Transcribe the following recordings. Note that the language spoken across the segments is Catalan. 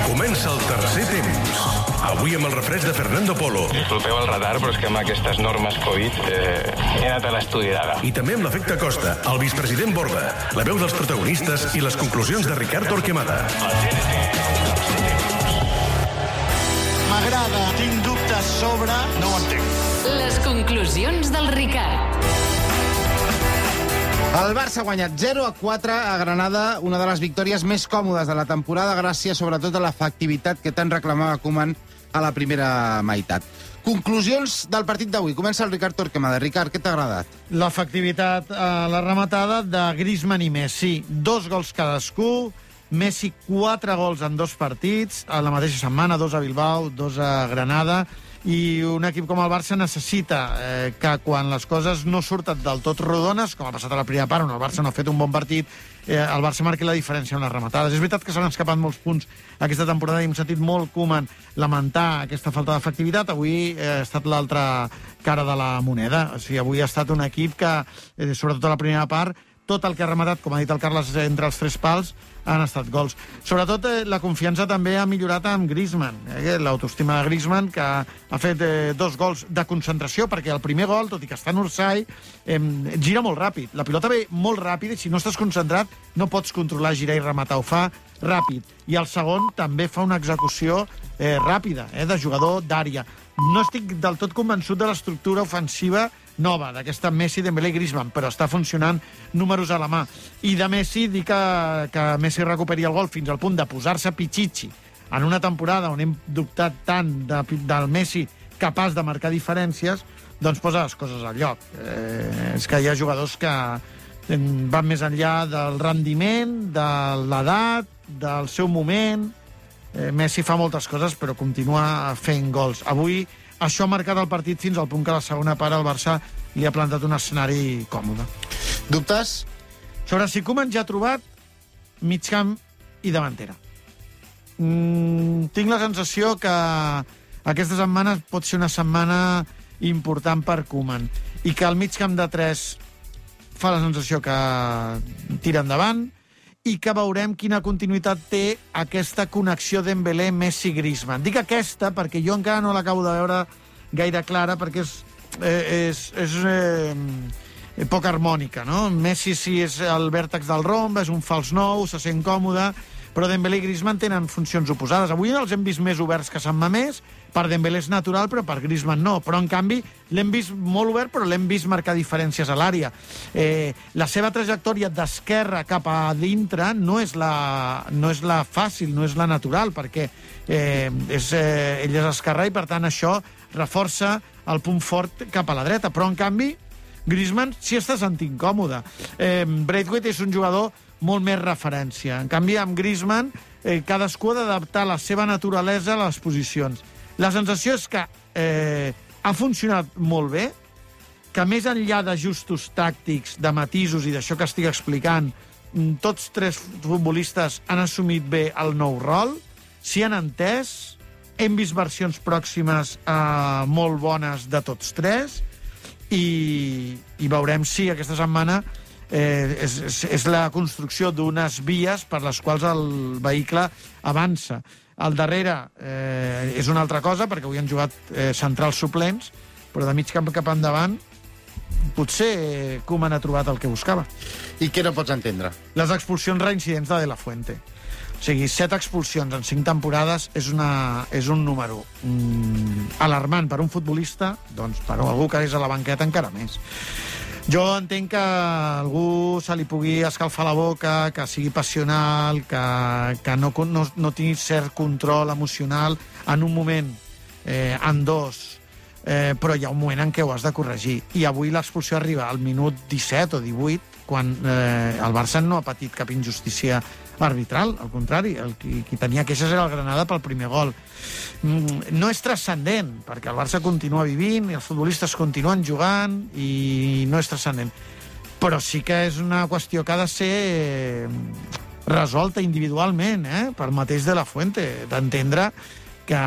Comença el tercer temps. Avui amb el refresh de Fernando Polo. Disculpeu el retard, però és que amb aquestes normes Covid he anat a l'estudi d'ara. I també amb l'efecte Costa, el vicepresident Borda, la veu dels protagonistes i les conclusions de Ricard Torquemada. M'agrada, tinc dubtes sobre... No ho entenc. Les conclusions del Ricard. El Barça ha guanyat 0-4 a Granada, una de les victòries més còmodes de la temporada, gràcies sobretot a l'efectivitat que tant reclamava Koeman a la primera meitat. Conclusions del partit d'avui. Comença el Ricard Torquemada. Ricard, què t'ha agradat? L'efectivitat a la rematada de Griezmann i Messi. 2 gols cadascú, Messi 4 gols en 2 partits, a la mateixa setmana, 2 a Bilbao, 2 a Granada, i un equip com el Barça necessita que quan les coses no surten del tot rodones, com ha passat a la primera part, on el Barça no ha fet un bon partit, el Barça marqui la diferència en les rematades. És veritat que s'han escapat molts punts aquesta temporada i hem sentit molt Koeman lamentar aquesta falta d'efectivitat. Avui ha estat l'altra cara de la moneda. O sigui, avui ha estat un equip que, sobretot a la primera part, tot el que ha rematat, com ha dit el Carles, entre els 3 pals, han estat gols. Sobretot, la confiança també ha millorat amb Griezmann. L'autoestima de Griezmann, que ha fet 2 gols de concentració, perquè el primer gol, tot i que està en Orsay, gira molt ràpid. La pilota ve molt ràpida i si no estàs concentrat no pots controlar, girar i rematar. Ho fa ràpid. I el segon també fa una execució ràpida, de jugador d'àrea. No estic del tot convençut de l'estructura ofensiva nova, d'aquesta Messi, Dembélé i Griezmann, però està funcionant, números a la mà. I de Messi, dir que Messi recuperi el gol fins al punt de posar-se Pichichi en una temporada on hem dubtat tant del Messi capaç de marcar diferències, doncs posa les coses al lloc. És que hi ha jugadors que van més enllà del rendiment, de l'edat, del seu moment. Messi fa moltes coses, però continua fent gols. Avui això ha marcat el partit fins al punt que a la segona part el Barça li ha plantat un escenari còmode. Dubtes? Sobre si Koeman ja ha trobat mig camp i davantera. Tinc la sensació que aquesta setmana pot ser una setmana important per Koeman i que el mig camp de 3 fa la sensació que tira endavant i que veurem quina continuïtat té aquesta connexió Dembélé-Messi-Griezmann. Dic aquesta perquè jo encara no l'acabo de veure gaire clara, perquè és poc harmònica, no? Messi sí és el vèrtex del romb, és un fals 9, se sent còmode, però Dembélé i Griezmann tenen funcions oposades. Avui els hem vist més oberts que Sant Mamés, per Dembélé és natural, però per Griezmann no. Però, en canvi, l'hem vist molt obert, però l'hem vist marcar diferències a l'àrea. La seva trajectòria d'esquerra cap a dintre no és la fàcil, no és la natural, perquè ell és esquerrà i, per tant, això reforça el punt fort cap a la dreta. Però, en canvi, Griezmann s'hi està sentint còmode. Braithwaite és un jugador molt més referència. En canvi, amb Griezmann, cadascú ha d'adaptar la seva naturalesa a les posicions. La sensació és que ha funcionat molt bé, que més enllà d'ajustos tàctics, de matisos i d'això que estic explicant, tots 3 futbolistes han assumit bé el nou rol, s'hi han entès, hem vist versions pròximes molt bones de tots 3 i veurem si aquesta setmana és la construcció d'unes vies per les quals el vehicle avança. Al darrere és una altra cosa, perquè avui han jugat centrals suplents, però de mig camp cap endavant potser Koeman ha trobat el que buscava. I què no pots entendre? Les expulsions reincidents de De La Fuente. O sigui, 7 expulsions en 5 temporades és un número alarmant per un futbolista, doncs per algú que és a la banqueta encara més. Jo entenc que a algú se li pugui escalfar la boca, que sigui passional, que no tingui cert control emocional en un moment, en 2, però hi ha un moment en què ho has de corregir. I avui l'expulsió arriba al minut 17 o 18, quan el Barça no ha patit cap injustícia arbitral, al contrari, qui tenia queixes era el Granada pel primer gol. No és transcendent, perquè el Barça continua vivint i els futbolistes continuen jugant i no és transcendent. Però sí que és una qüestió que ha de ser resolta individualment, pel mateix De La Fuente, d'entendre que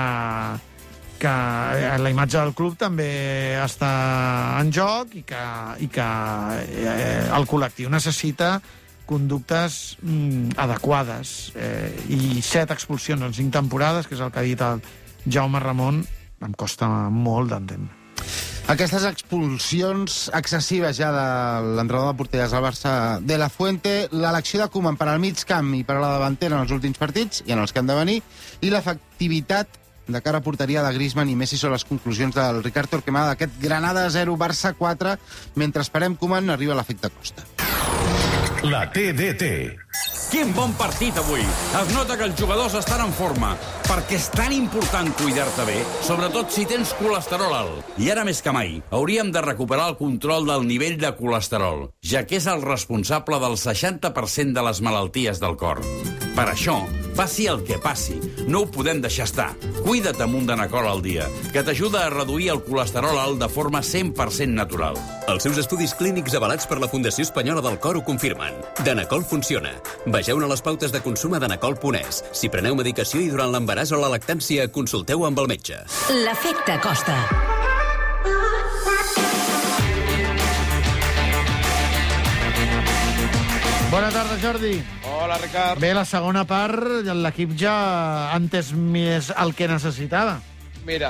la imatge del club també està en joc i que el col·lectiu necessita conductes adequades. I 7 expulsions en 5 temporades, que és el que ha dit el Jaume Ramon, em costa molt d'entendre. Aquestes expulsions excessives ja de l'entrenador de porteries al Barça de la Fuente, l'elecció de Koeman per al mig camp i per a la davantera en els últims partits i en els que han de venir, i l'efectivitat de cara a porteria de Griezmann i Messi són les conclusions del Ricard Torquemada d'aquest Granada 0, Barça 4. Mentre esperem Koeman, arriba l'efecte Costa. La TDT. Quin bon partit avui! Es nota que els jugadors estan en forma, perquè és tan important cuidar-te bé, sobretot si tens colesterol alt. I ara més que mai, hauríem de recuperar el control del nivell de colesterol, ja que és el responsable del 60% de les malalties del cor. Per això, passi el que passi, no ho podem deixar estar. Cuida't amb un Danacol al dia, que t'ajuda a reduir el colesterol alt de forma 100% natural. Els seus estudis clínics avalats per la Fundació Espanyola del Cor ho confirmen. Danacol funciona. Vegeu-ne les pautes de consum a danacol.es. Si preneu medicació i durant l'embaràs o la lactància, consulteu amb el metge. L'efecte Costa. Bona tarda, Jordi. Hola, Ricard. Bé, la segona part, l'equip ja ha entès més el que necessitava. Mira,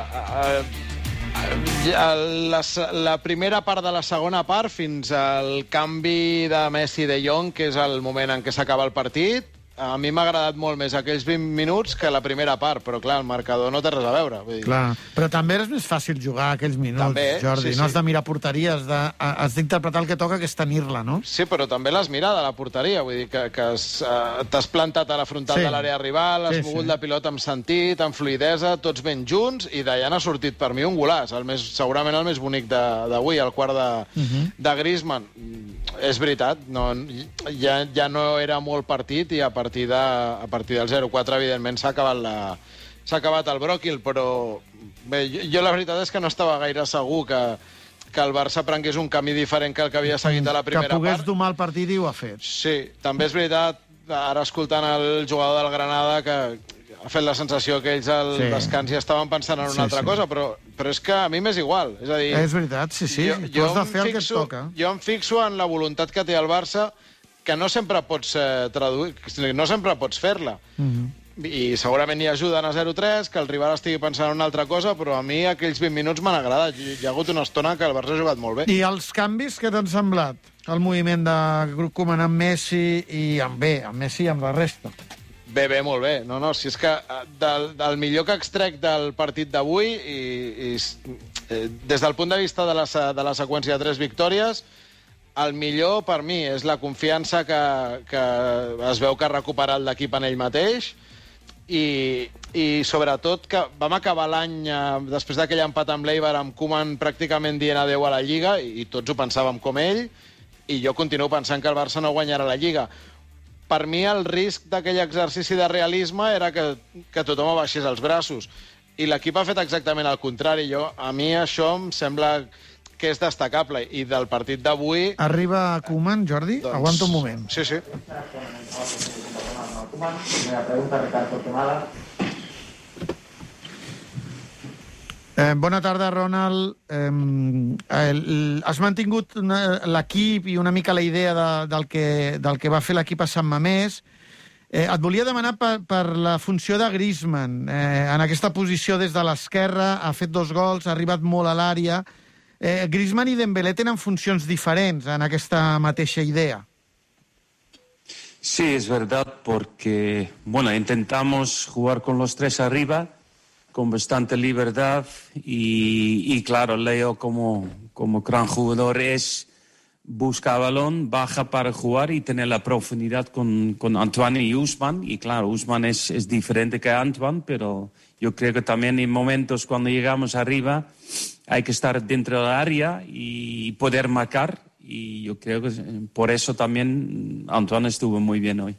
la primera part de la segona part fins al canvi de Messi de Jong, que és el moment en què s'acaba el partit, a mi m'ha agradat molt més aquells 20 minuts que la primera part, però clar, el marcador no té res a veure. Vull dir. Clar, però també és més fàcil jugar aquells minuts, també, Jordi. sí. No has de mirar porteria, has d'interpretar el que toca, que és tenir-la, no? Sí, però també l'has mirat a la porteria, vull dir que t'has plantat a la frontal de l'àrea rival, has mogut la pilota amb sentit, amb fluïdesa, tots ben junts, i d'allà n'ha sortit per mi un golaç, segurament el més bonic d'avui, el quart de Griezmann. És veritat, ja no era molt partit, i a partir del 0-4, evidentment, s'ha acabat el bròquil, però bé, jo la veritat és que no estava gaire segur que el Barça prengués un camí diferent que el que havia seguit a la primera part. Que pogués domar el partit i ho ha fet. Sí, també és veritat, ara escoltant el jugador del Granada, que ha fet la sensació que ells al descans ja estaven pensant en una altra cosa, però és que a mi m'és igual. És a dir, és veritat, sí. Tu has de fer el que et toca. Jo em fixo en la voluntat que té el Barça, que no sempre pots traduir, no sempre pots fer-la. I segurament hi ajuden a 0-3, que el rival estigui pensant en una altra cosa, però a mi aquells 20 minuts m'han agradat. Hi ha hagut una estona que el Barça ha jugat molt bé. I els canvis, què t'han semblat? El moviment de Koeman amb Messi i amb Messi i amb la resta. Bé, molt bé. No, si és que del millor que extrec del partit d'avui, des del punt de vista de la seqüència de 3 victòries, el millor per mi és la confiança que es veu que ha recuperat l'equip en ell mateix, i sobretot que vam acabar l'any, després d'aquell empat amb l'Eibar, amb Koeman pràcticament dient adeu a la Lliga, i tots ho pensàvem com ell, i jo continuo pensant que el Barça no guanyarà la Lliga. Per mi el risc d'aquell exercici de realisme era que tothom abaixés els braços, i l'equip ha fet exactament el contrari. A mi això em sembla que és destacable, i del partit d'avui... Arriba Koeman, Jordi? Aguanta un moment. Sí. Primera pregunta, Ricard Torquemada. Bona tarda, Ronald. Has mantingut l'equip i una mica la idea del que va fer l'equip a Sant Mamés. Et volia demanar per la funció de Griezmann. En aquesta posició des de l'esquerra, ha fet 2 gols, ha arribat molt a l'àrea. Griezmann y Dembélé tenen funcions diferents en aquesta mateixa idea. Sí, es verdad, porque intentamos jugar con los 3 arriba, con bastante libertad, y claro, Leo como gran jugador busca balón, baja para jugar y tener la profundidad con Antoine y Ousmane, y claro, Ousmane es diferente que Antoine, pero yo creo que también en momentos cuando llegamos arriba hay que estar dentro del área y poder marcar, y yo creo que por eso también Antoine estuvo muy bien hoy.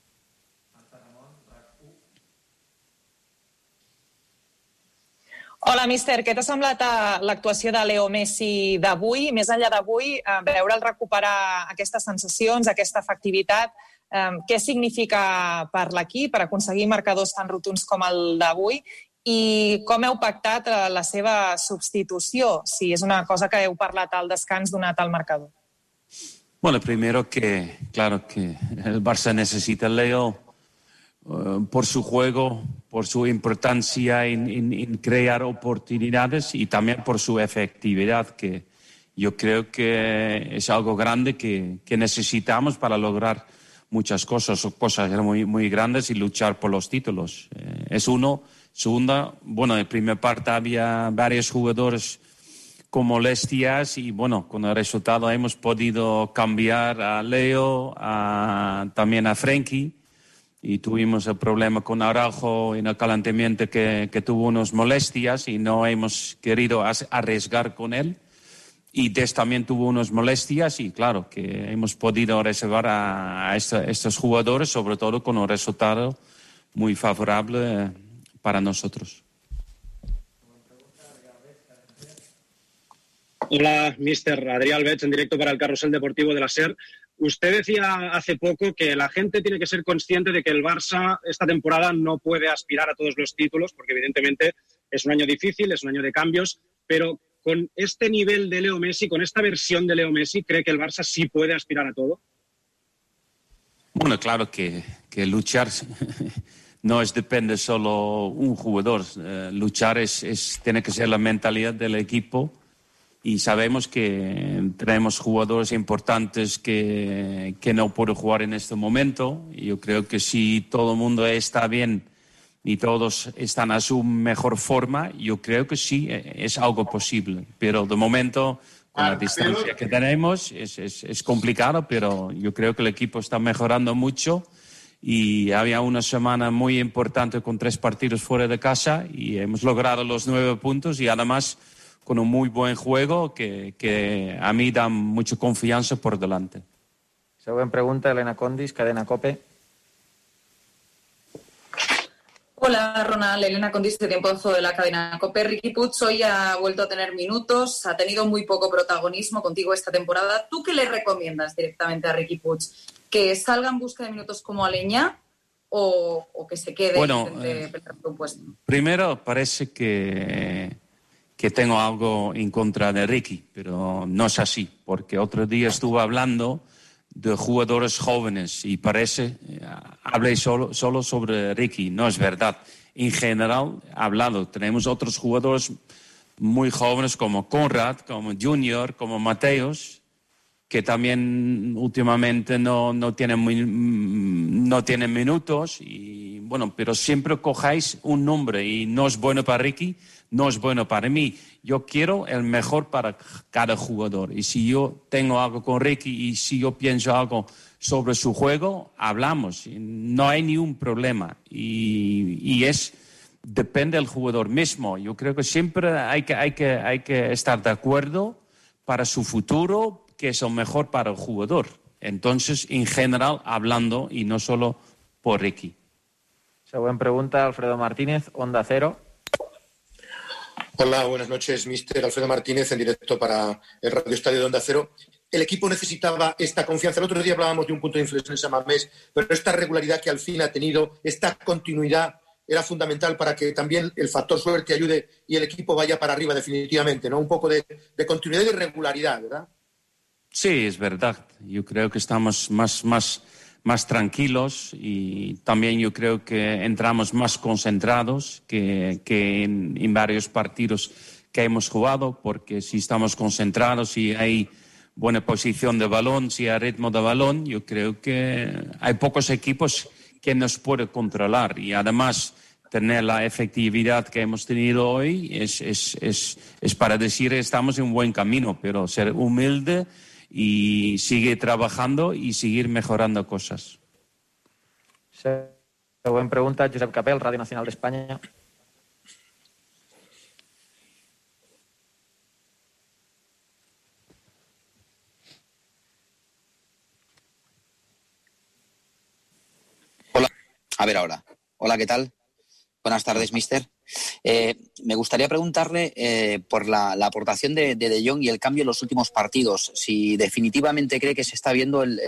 Hola, míster. Què t'ha semblat l'actuació de Leo Messi d'avui? Més enllà d'avui, veure'l recuperar aquestes sensacions, aquesta efectivitat, què significa per l'equip per aconseguir marcadors tan rotuns com el d'avui? I com heu pactat la seva substitució? Si és una cosa que heu parlat al descans donat al marcador. Bueno, primero que, claro, que el Barça necesita a Leo por su juego, por su importancia en crear oportunidades y también por su efectividad, que yo creo que es algo grande que necesitamos para lograr muchas cosas muy, muy grandes y luchar por los títulos. Es uno. Segunda, bueno, en primera parte había varios jugadores con molestias y, bueno, con el resultado hemos podido cambiar a Leo, también a Frenkie, y tuvimos el problema con Araujo en el calentamiento que tuvo unas molestias y no hemos querido arriesgar con él. Y Des también tuvo unas molestias y, claro, que hemos podido reservar a estos jugadores, sobre todo con un resultado muy favorable para nosotros. Hola, mister Adrià Albeig, en directo para el Carrusel Deportivo de la SER. Usted decía hace poco que la gente tiene que ser consciente de que el Barça esta temporada no puede aspirar a todos los títulos, porque evidentemente es un año difícil, es un año de cambios, pero con este nivel de Leo Messi, con esta versión de Leo Messi, ¿cree que el Barça sí puede aspirar a todo? Bueno, claro que luchar no depende solo un jugador. Luchar tiene que ser la mentalidad del equipo. Y sabemos que tenemos jugadores importantes que no pueden jugar en este momento. Yo creo que si todo el mundo está bien y todos están a su mejor forma, yo creo que sí, es algo posible. Pero de momento, con la distancia que tenemos, es complicado, pero yo creo que el equipo está mejorando mucho. Y había una semana muy importante con 3 partidos fuera de casa y hemos logrado los 9 puntos y además con un muy buen juego que a mí da mucha confianza por delante. Següent pregunta, Elena Condis, Cadena COPE. Hola, Ronald. Elena Condis, de Tiempo de la Cadena COPE. Riqui Puig hoy ha vuelto a tener minutos, ha tenido muy poco protagonismo contigo esta temporada. ¿Tú qué le recomiendas directamente a Riqui Puig? ¿Que salga en busca de minutos como Aleñá o que se quede y intente pelear por un puesto? Primero, parece que tengo algo en contra de Riqui, pero no es así, porque otro día estuve hablando de jugadores jóvenes y hablé solo sobre Riqui. No es verdad. En general, tenemos otros jugadores muy jóvenes como Conrad, como Junior, como Mateos, que también últimamente no tienen minutos, y bueno, pero siempre cojáis un nombre y no es bueno para Riqui, no es bueno para mí. Yo quiero el mejor para cada jugador. Y si yo tengo algo con Riqui y si yo pienso algo sobre su juego, hablamos. No hay ni un problema. Y depende del jugador mismo. Yo creo que siempre hay que estar de acuerdo para su futuro, que es lo mejor para el jugador. Entonces, en general, hablando y no solo por Riqui. Següent pregunta, Alfredo Martínez, Onda Cero. Hola, buenas noches, mister Alfredo Martínez, en directo para el Radio Estadio de Onda Cero. El equipo necesitaba esta confianza. El otro día hablábamos de un punto de inflexión en San Mamés, pero esta regularidad que al fin ha tenido, esta continuidad, era fundamental para que también el factor suerte ayude y el equipo vaya para arriba definitivamente, ¿no? Un poco de continuidad y de regularidad, ¿verdad? Sí, es verdad. Yo creo que estamos más tranquilos y también yo creo que entramos más concentrados que en varios partidos que hemos jugado, porque si estamos concentrados, si hay buena posición de balón, si hay ritmo de balón, yo creo que hay pocos equipos que nos pueden controlar, y además tener la efectividad que hemos tenido hoy es para decir que estamos en un buen camino, pero ser humilde y seguir trabajando y seguir mejorando cosas. Següent pregunta, Josep Capel, Radio Nacional de España. Hola, a ver ahora. Hola, ¿qué tal? Buenas tardes, mister. Me gustaría preguntarle por la aportación de De Jong y el cambio en los últimos partidos. Si definitivamente cree que se está viendo el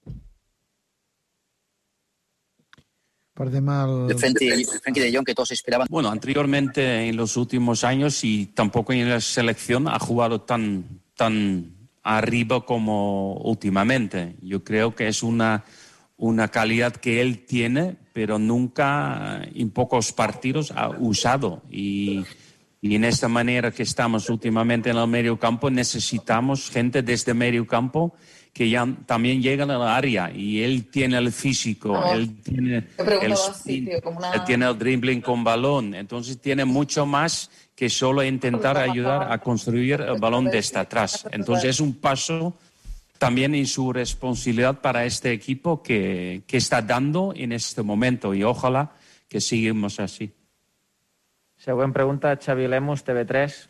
Frenkie de Jong que todos esperaban. Bueno, anteriormente en los últimos años y tampoco en la selección ha jugado tan arriba como últimamente. Yo creo que es una calidad que él tiene, pero nunca en pocos partidos ha usado. Y en esta manera que estamos últimamente en el medio campo, necesitamos gente desde medio campo que ya también llegan al área, y él tiene el físico, él tiene el dribbling con balón, entonces tiene mucho más que solo intentar ayudar a construir el balón desde atrás. Entonces es un paso también en su responsabilidad para este equipo que está dando en este momento, y ojalá que sigamos así. Següent pregunta, Xavi Lemus, TV3.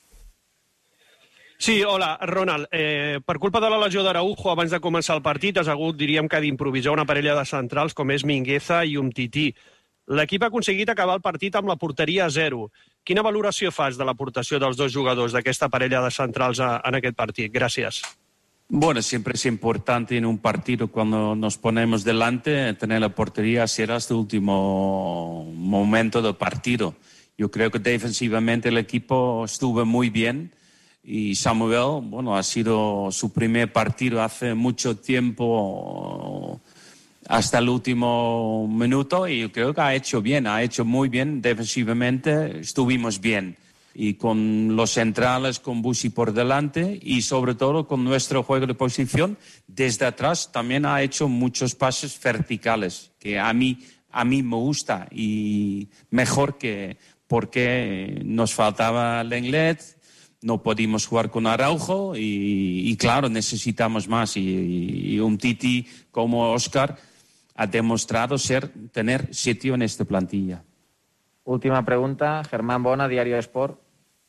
Sí, hola, Ronald. Per culpa de la lesió d'Araujo abans de començar el partit has hagut, diríem que, d'improvisar una parella de centrals com és Mingueza i Umtiti. L'equip ha aconseguit acabar el partit amb la porteria a 0. Quina valoració fas de l'aportació dels dos jugadors d'aquesta parella de centrals en aquest partit? Gràcies. Bueno, siempre es importante en un partido, cuando nos ponemos delante, tener la portería hasta el último momento del partido. Yo creo que defensivamente el equipo estuvo muy bien. Y Samuel, bueno, ha sido su primer partido hace mucho tiempo hasta el último minuto, y yo creo que ha hecho muy bien defensivamente, estuvimos bien. Y con los centrales, con Busi por delante, y sobre todo con nuestro juego de posición, desde atrás también ha hecho muchos pases verticales, que a mí me gusta, y mejor que porque nos faltaba Lenglet. No pudimos jugar con Araujo y claro, necesitamos más. Y un Titi como Óscar ha demostrado tener sitio en esta plantilla. Última pregunta, Germán Bona, Diario Sport.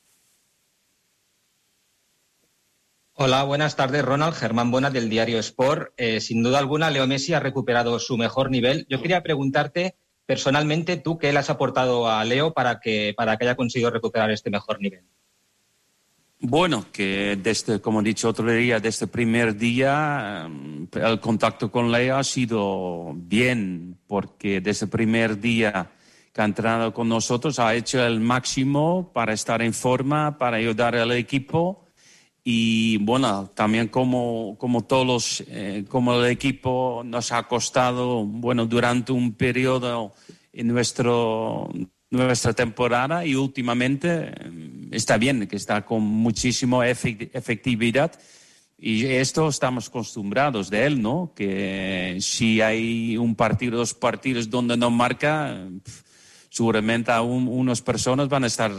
Hola, buenas tardes, Ronald. Germán Bona, del Diario Sport. Sin duda alguna, Leo Messi ha recuperado su mejor nivel. Yo quería preguntarte, personalmente, tú, ¿qué le has aportado a Leo para que haya conseguido recuperar este mejor nivel? Bueno, que como he dicho otro día, desde el primer día el contacto con Leo ha sido bien, porque desde el primer día que ha entrado con nosotros ha hecho el máximo para estar en forma, para ayudar al equipo. Y bueno, también como el equipo nos ha costado, bueno, durante un periodo en nuestra temporada, y últimamente está bien, que está con muchísima efectividad, y esto estamos acostumbrados de él, ¿no? Que si hay un partido, 2 partidos donde no marca, seguramente unas personas van a estar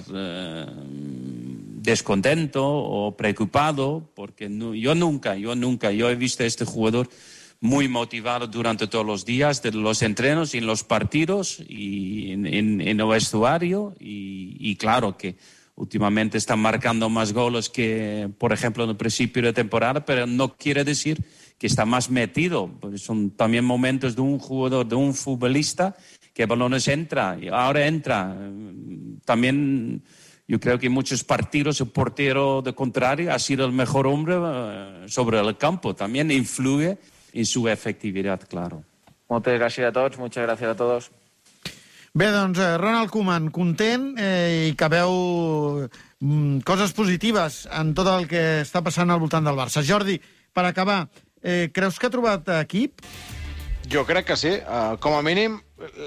descontento o preocupado, porque yo nunca he visto a este jugador muy motivado durante todos los días de los entrenos y en los partidos y en el vestuario, y claro que últimamente está marcando más goles que, por ejemplo, en el principio de temporada, pero no quiere decir que está más metido. Son también momentos de un jugador, de un futbolista, que balones entra, y ahora entra. También yo creo que en muchos partidos el portero de contrario ha sido el mejor hombre sobre el campo. También influye en su efectividad, claro. Moltes gràcies a tots, muchas gracias a todos. Bé, doncs, Ronald Koeman, content i que veu coses positives en tot el que està passant al voltant del Barça. Jordi, per acabar, creus que ha trobat equip? Jo crec que sí. Com a mínim,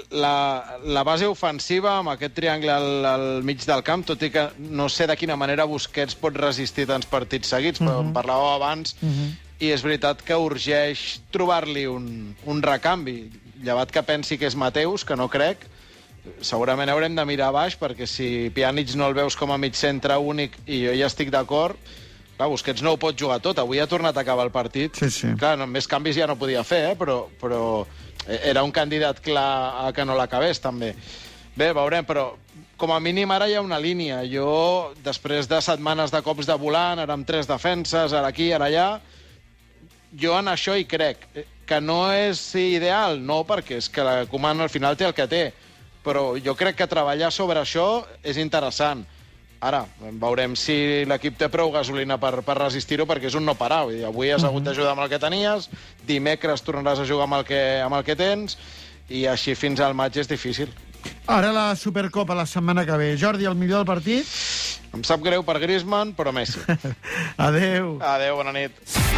la base ofensiva amb aquest triangle al mig del camp, tot i que no sé de quina manera Busquets pot resistir tants partits seguits, però en parlàveu abans, i és veritat que urgeix trobar-li un recanvi. Llevat que pensi que és Mateus, que no crec, segurament haurem de mirar baix, perquè si Pjanic no el veus com a mig centre únic, i jo ja estic d'acord, clar, Busquets no ho pot jugar tot. Avui ha tornat a acabar el partit. Sí. Clar, més canvis ja no podia fer, però era un candidat clar a que no l'acabés, també. Bé, veurem, però com a mínim ara hi ha una línia. Jo, després de setmanes de cops de volant, ara amb 3 defenses, ara aquí, ara allà, jo en això hi crec. Que no és ideal, no, perquè és que la Koeman al final té el que té, però jo crec que treballar sobre això és interessant. Ara, veurem si l'equip té prou gasolina per resistir-ho, perquè és un no parar. Avui has hagut d'ajudar amb el que tenies, dimecres tornaràs a jugar amb el que tens, i així fins al maig és difícil. Ara la Supercopa la setmana que ve. Jordi, el millor del partit? Em sap greu per Griezmann, però Messi. Adéu. Adéu, bona nit.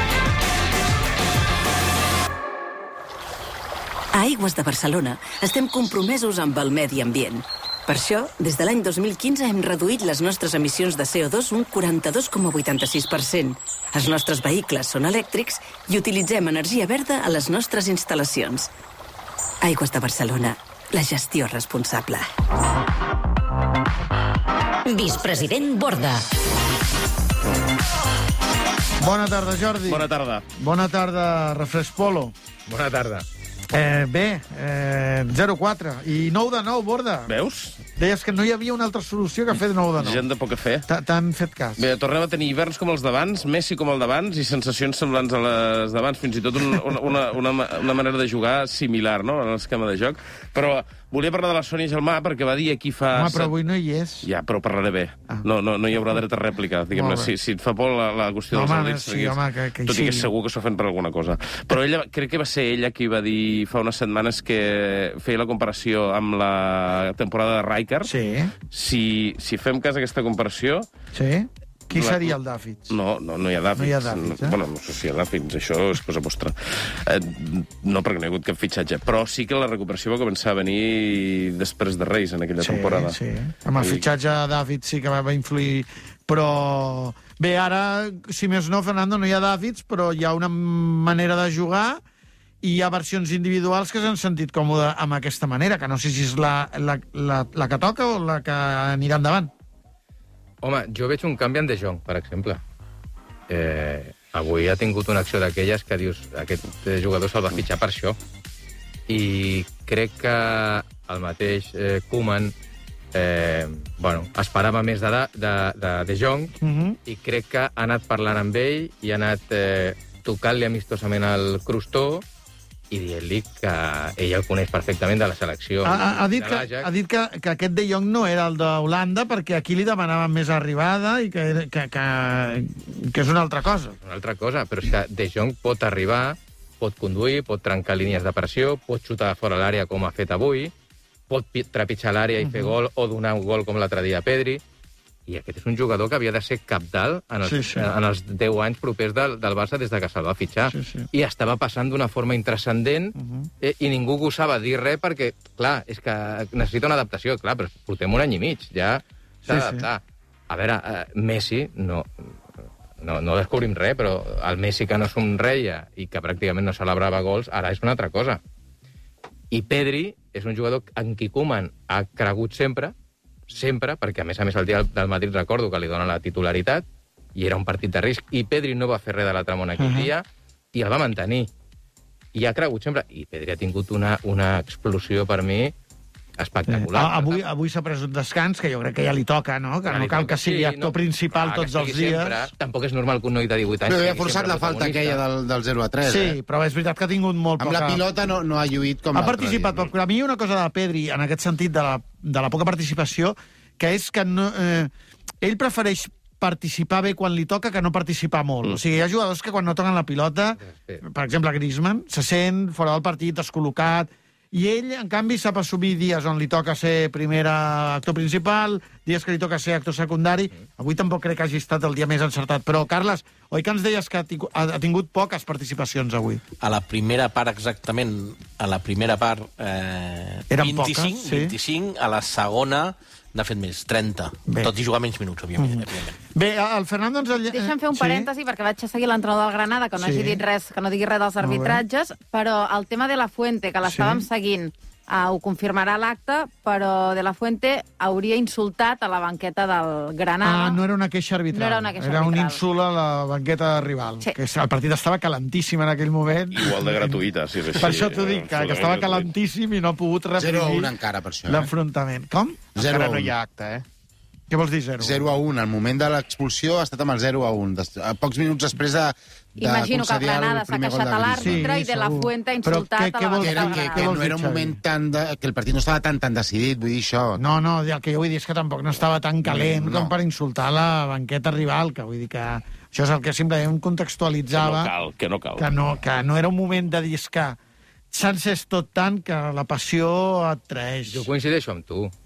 A Aigües de Barcelona estem compromesos amb el medi ambient. Per això, des de l'any 2015 hem reduït les nostres emissions de CO2 un 42,86%. Els nostres vehicles són elèctrics i utilitzem energia verda a les nostres instal·lacions. Aigües de Barcelona, la gestió responsable. Vicepresident Borda. Bona tarda, Jordi. Bona tarda. Bona tarda, Refresc Polo. Bona tarda. Bé, 0-4. I 9-9, Borda. Veus? Deies que no hi havia una altra solució que fer de 9-9. Gent de poc a fer. T'han fet cas. Bé, tornem a tenir hiverns com els d'abans, Messi com el d'abans, i sensacions semblants a les d'abans, fins i tot una manera de jugar similar, no?, en l'esquema de joc. Però volia parlar de la Sònia Gelmà, perquè va dir aquí fa... Home, però avui no hi és. Ja, però parlaré bé. No hi haurà dret a rèplica. Diguem-ne, si et fa por la qüestió dels audits... Sí, home, que tot i que segur que s'ho fem per alguna cosa. Però ella, crec que va ser ella qui va dir fa unes setmanes que feia la comparació amb la temporada de Rijkaard. Sí. Si fem cas d'aquesta comparació... Sí? Qui seria el Dàvids? No hi ha Dàvids. No hi ha Dàvids, Bueno, no sé si hi ha Dàvids, això és cosa vostra. No, perquè no hi ha hagut cap fitxatge. Però sí que la recuperació va començar a venir després de Reis, en aquella temporada. Sí. Amb el fitxatge de Dàvids sí que va influir, però... Bé, ara, si més no, Fernando, no hi ha Dàvids, però hi ha una manera de jugar i hi ha versions individuals que s'han sentit còmode amb aquesta manera, que no sé si és la que toca o la que anirà endavant. Home, jo veig un canvi en De Jong, per exemple. Avui ha tingut una acció d'aquelles que dius aquest jugador se'l va fitxar per això. I crec que el mateix Koeman esperava més de Jong i crec que ha anat parlant amb ell i ha anat tocant-li amistosament el crostó i dient-li que ell el coneix perfectament de la selecció. Ha dit que aquest De Jong no era el d'Holanda perquè aquí li demanaven més arribada i que és una altra cosa. Una altra cosa, però és que De Jong pot arribar, pot conduir, pot trencar línies de pressió, pot xutar de fora l'àrea com ha fet avui, pot trepitjar l'àrea i fer gol o donar un gol com l'altre dia a Pedri. I aquest és un jugador que havia de ser cabdal en els 10 anys propers del Barça des que se'l va fitxar. I estava passant d'una forma intranscendent i ningú gosava dir res perquè, clar, és que necessita una adaptació. Clar, però portem un any i mig, ja s'ha d'adaptar. A veure, Messi, no descobrim res, però el Messi que no somreia i que pràcticament no celebrava gols, ara és una altra cosa. I Pedri és un jugador en qui Koeman ha cregut sempre, perquè a més el dia del Madrid recordo que li dona la titularitat i era un partit de risc i Pedri no va fer res de l'altre món aquell dia i el va mantenir i ha cregut sempre i Pedri ha tingut una explosió per mi espectacular. Avui s'ha pres un descans que jo crec que ja li toca, no? Que no cal que sigui actor principal tots els dies. Tampoc és normal que un noi de 18 anys... Però ha forçat la falta aquella del 0-3. Sí, però és veritat que ha tingut molt poca... Amb la pilota no ha lluït com l'altre dia. Ha participat poc, però a mi hi ha una cosa de Pedri, en aquest sentit, de la poca participació, que és que ell prefereix participar bé quan li toca que no participar molt. O sigui, hi ha jugadors que quan no toquen la pilota, per exemple, Griezmann, se sent fora del partit, descol·locat, i ell, en canvi, sap assumir dies on li toca ser actor principal, dies que li toca ser actor secundari. Avui tampoc crec que hagi estat el dia més encertat. Però, Carles, oi que ens deies que ha tingut poques participacions avui? A la primera part, exactament, eren 25, poques, sí. 25, a la segona n'ha fet més, 30. Tot i jugar menys minuts, òbviament. Bé, el Fernando ens... Deixa'm fer un parèntesi, perquè vaig a seguir l'entrenador del Granada, que no hagi dit res, que no digui res dels arbitratges, però el tema de la Fuente, que l'estàvem seguint, ho confirmarà l'acte, però de la Fuente hauria insultat a la banqueta del Granada. No era una queixa arbitral. No era una queixa arbitral. Un insult a la banqueta rival. Sí. Que el partit estava calentíssim en aquell moment. Igual de gratuïta, si és així. Per això t'ho dic, que estava calentíssim i no ha pogut reprimir 0-1 encara, per això. L'enfrontament. Com? Encara no hi ha acte, Què vols dir 0-1? 0-1. El moment de l'expulsió ha estat amb el 0-1. Pocs minuts després de Imagino que el Granada s'ha queixat a l'àrbitre i de la Fuente ha insultat a la banqueta. Que no era un moment que el partit no estava tan decidit, vull dir això. No, el que jo vull dir és que tampoc no estava tan calent com per insultar la banqueta rival, que vull dir que això és el que simplement contextualitzava. Que no cal. Que no era un moment de lliscar. S'ha encès tot tant que la passió et traeix. Jo coincideixo amb tu.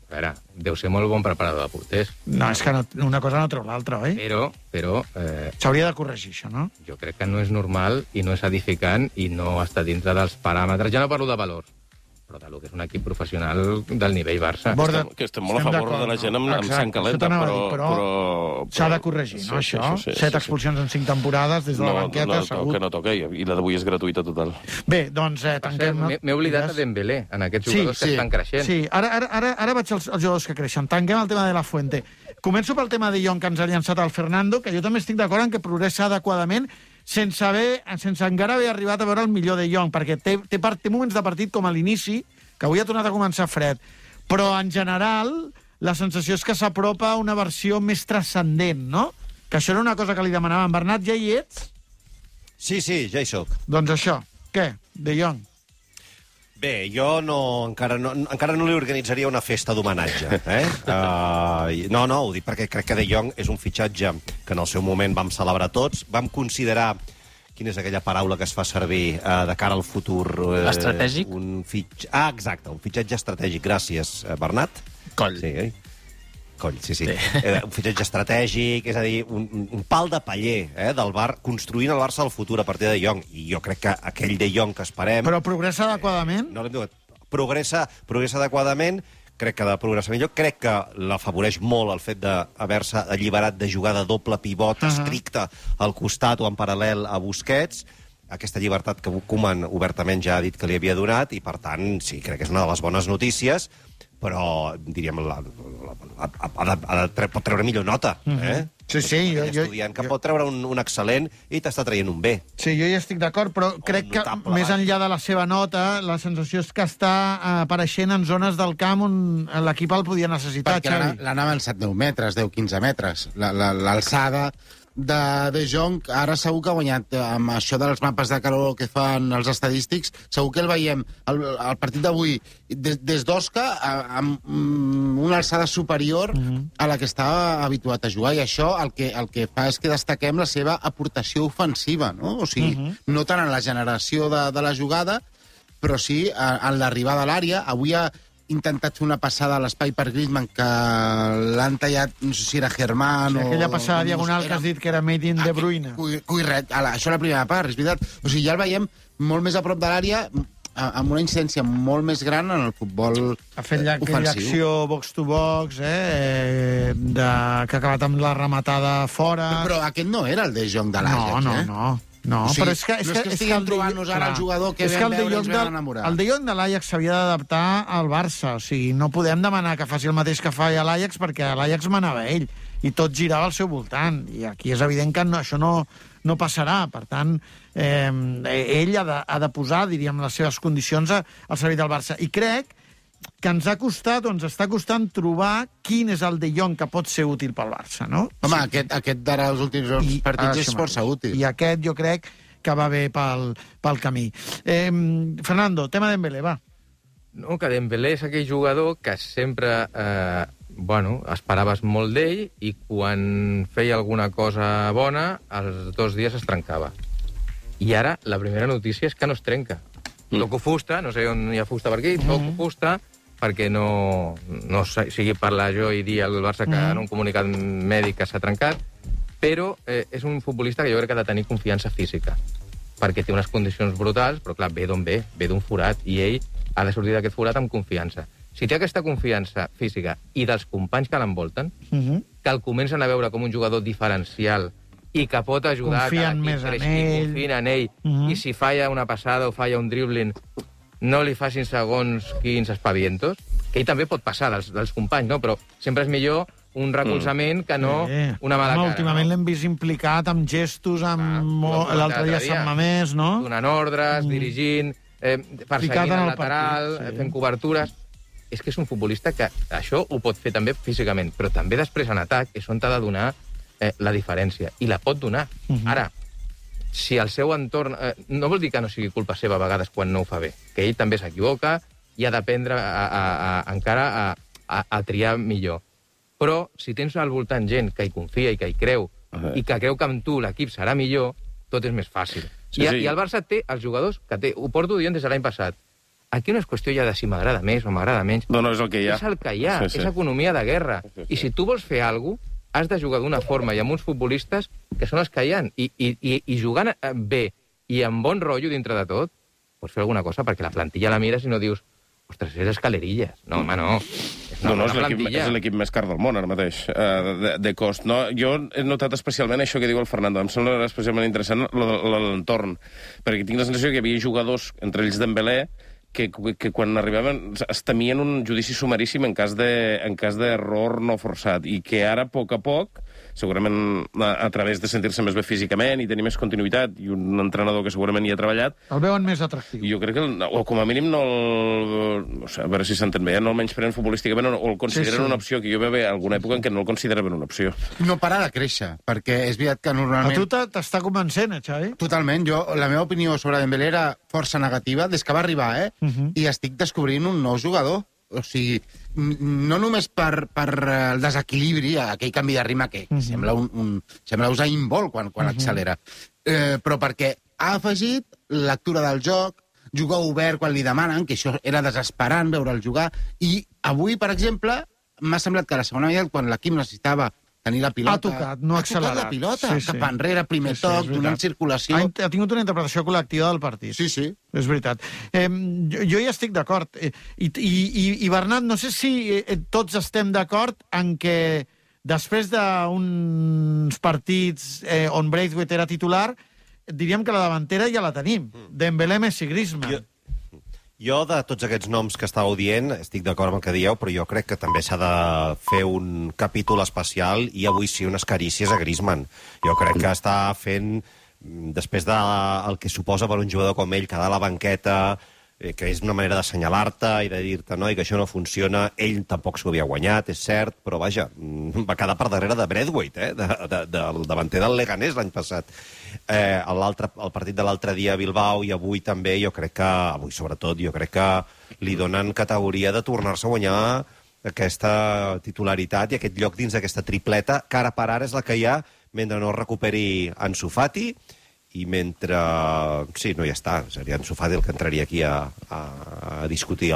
A veure, deu ser molt bon preparador de porters. No, és que una cosa no treu l'altra, oi? Però... S'hauria de corregir, això, no? Jo crec que no és normal i no és edificant i no està dintre dels paràmetres. Ja no parlo de valors, però del que és un equip professional del nivell Barça. Que estem molt a favor de la gent amb sang calenta, però... S'ha de corregir, no, això? 7 expulsions en 5 temporades des de la banqueta, segur. Que no toca, i la d'avui és gratuïta total. Bé, doncs tanquem... M'he oblidat a Dembélé, en aquests jugadors que estan creixent. Sí, ara vaig als jugadors que creixen. Tanquem el tema de la Fuente. Començo pel tema de Jong, que ens ha llançat el Fernando, que jo també estic d'acord en que progressa adequadament, sense encara haver arribat a veure el millor de Jong, perquè té moments de partit com a l'inici, que avui ha tornat a començar fred, però en general la sensació és que s'apropa a una versió més transcendent, no? Que això era una cosa que li demanàvem. Bernat, ja hi ets? Sí, ja hi soc. Doncs això, què? De Jong? Bé, jo encara no li organitzaria una festa d'homenatge. No, ho dic perquè crec que De Jong és un fitxatge que en el seu moment vam celebrar tots, vam considerar... Quina és aquella paraula que es fa servir de cara al futur? Estratègic? Exacte, un fitxatge estratègic. Gràcies, Bernat. Coll. Sí, Coll, sí. Un fitxatge estratègic, és a dir, un pal de paller del Bar, construint el Barça del futur a partir de Jong. I jo crec que aquell De Jong que esperem... Però progressa adequadament? No l'hem dit. Progressa adequadament, crec que ha de progressar millor. Crec que l'afavoreix molt el fet d'haver-se alliberat de jugar de doble pivot estricte al costat o en paral·lel a Busquets. Aquesta llibertat que Koeman obertament ja ha dit que li havia donat i, per tant, sí, crec que és una de les bones notícies, però, diríem, pot treure millor nota. Sí, estudiant que pot treure un excel·lent i t'està traient un B. Sí, jo hi estic d'acord, però crec que més enllà de la seva nota, la sensació és que està apareixent en zones del camp on l'equip el podia necessitar, Xavi. Perquè l'han avançat 10 metres, 10-15 metres. L'alçada de Jong ara segur que ha guanyat amb això dels mapes de calor que fan els estadístics, segur que el veiem el partit d'avui des d'Osca amb una alçada superior a la que estava habituat a jugar, i això el que fa és que destaquem la seva aportació ofensiva, no? O sigui, no tant en la generació de la jugada, però sí en l'arribada a l'àrea. Avui ha intentat fer una passada a l'espai per Griezmann que l'han tallat, no sé si era Germán o... Aquella passada diagonal que has dit que era made in De Bruyne. Correcte, això la primera part, és veritat. O sigui, ja el veiem molt més a prop de l'àrea, amb una incidència molt més gran en el futbol ofensiu. Ha fet aquella acció box-to-box, que ha acabat amb la rematada fora... Però aquest no era el De Jong de l'Ajax, No, o sigui, però és que estiguem trobant-nos ara el jugador que vam veure i ens vam enamorar. El De Jong de l'Ajax s'havia d'adaptar al Barça. O sigui, no podem demanar que faci el mateix que fa a l'Ajax, perquè a l'Ajax manava ell i tot girava al seu voltant. I aquí és evident que això no passarà. Per tant, ell ha de posar, diríem, les seves condicions al servei del Barça. I crec que ens ha costat o ens està costant trobar quin és el De Jong que pot ser útil pel Barça, no? Home, aquest d'ara els últims partits és força útil. I aquest jo crec que va bé pel camí. Fernando, tema Dembélé, va. No, que Dembélé és aquell jugador que sempre esperaves molt d'ell i quan feia alguna cosa bona, els 2 dies es trencava. I ara la primera notícia és que no es trenca. Toco fusta, no sé on hi ha fusta per aquí, toco fusta, perquè no sigui parlar jo i dir al Barça que en un comunicat mèdic que s'ha trencat, però és un futbolista que jo crec que ha de tenir confiança física, perquè té unes condicions brutals, però clar, ve d'on ve d'un forat, i ell ha de sortir d'aquest forat amb confiança. Si té aquesta confiança física i dels companys que l'envolten, que el comencen a veure com un jugador diferencial i que pot ajudar confien que l'equip confien en ell, i si falla una passada o falla un dribbling, no li facin segons quins espavientos, que ell també pot passar dels companys, no? Però sempre és millor un recolzament que no una mala cara. Últimament l'hem vist implicat amb gestos, l'altre dia Sant Mamés, no? Donant ordres, dirigint, perseguint el lateral, fent cobertures... És que és un futbolista que això ho pot fer també físicament, però també després en atac és on t'ha de donar la diferència, i la pot donar. Ara, si el seu entorn... no vol dir que no sigui culpa seva a vegades quan no ho fa bé, que ell també s'equivoca i ha d'aprendre encara a triar millor. Però si tens al voltant gent que hi confia i que hi creu, i que creu que amb tu l'equip serà millor, tot és més fàcil. I el Barça té els jugadors que té, ho porto dient des de l'any passat, Aquí no és qüestió ja de si m'agrada més o m'agrada menys. No, és el que hi ha. És el que hi ha, és economia de guerra. I si tu vols fer alguna cosa, has de jugar d'una forma i amb uns futbolistes que són els que hi ha. I jugant bé i amb bon rotllo dintre de tot, pots fer alguna cosa, perquè la plantilla la mires i no dius ostres, és escalerilles. No, home, no. És l'equip més car del món, ara mateix, de cost. No, jo he notat especialment això que diu el Fernando. Em sembla especialment interessant l'entorn, perquè tinc la sensació que hi havia jugadors, entre ells Dembélé, que quan arribaven es temien un judici sumaríssim en cas d'error no forçat, i que ara, a poc, segurament a través de sentir-se més bé físicament i tenir més continuïtat, i un entrenador que segurament hi ha treballat... El veuen més atractiu. Jo crec que, o com a mínim, no sé, a veure si s'entén bé, no el menysprenen futbolísticament, o el consideren una opció, que jo veig alguna època en què no el consideraven una opció. No para de créixer, perquè és veritat que normalment... A tu t'està convencent, Xavi? Totalment. La meva opinió sobre Dembélé era força negativa des que va arribar, i estic descobrint un nou jugador. O sigui, no només per el desequilibri, aquell canvi de ritme que sembla Usain Bolt quan accelera, però perquè ha afegit lectura del joc, jugar obert quan li demanen, que això era desesperant veure'l jugar, i avui, per exemple, m'ha semblat que la segona meitat, quan l'equip necessitava tenir la pilota... Ha tocat, no ha accelerat. Ha tocat la pilota, cap enrere, primer toc, donant circulació... Ha tingut una interpretació col·lectiva del partit. Sí. És veritat. Jo hi estic d'acord. I Bernat, no sé si tots estem d'acord en que després d'uns partits on Braithwaite era titular, diríem que la davantera ja la tenim. Dembélé, Messi, Griezmann. Jo, de tots aquests noms que estàveu dient, estic d'acord amb el que dieu, però jo crec que també s'ha de fer un capítol especial i avui sí unes carícies a Griezmann. Jo crec que està fent, després del que suposa per un jugador com ell, quedar a la banqueta, que és una manera d'assenyalar-te i de dir-te i que això no funciona. Ell tampoc s'ho havia guanyat, és cert, però vaja, va quedar per darrere de Braithwaite, del davanter del Leganés l'any passat. El partit de l'altre dia a Bilbao i avui també, avui sobretot, jo crec que li donen categoria de tornar-se a guanyar aquesta titularitat i aquest lloc dins d'aquesta tripleta, que ara per ara és la que hi ha mentre no recuperi Ansu Fati, i mentre... Sí, no, ja està. Seria Ansu Fati el que entraria aquí a discutir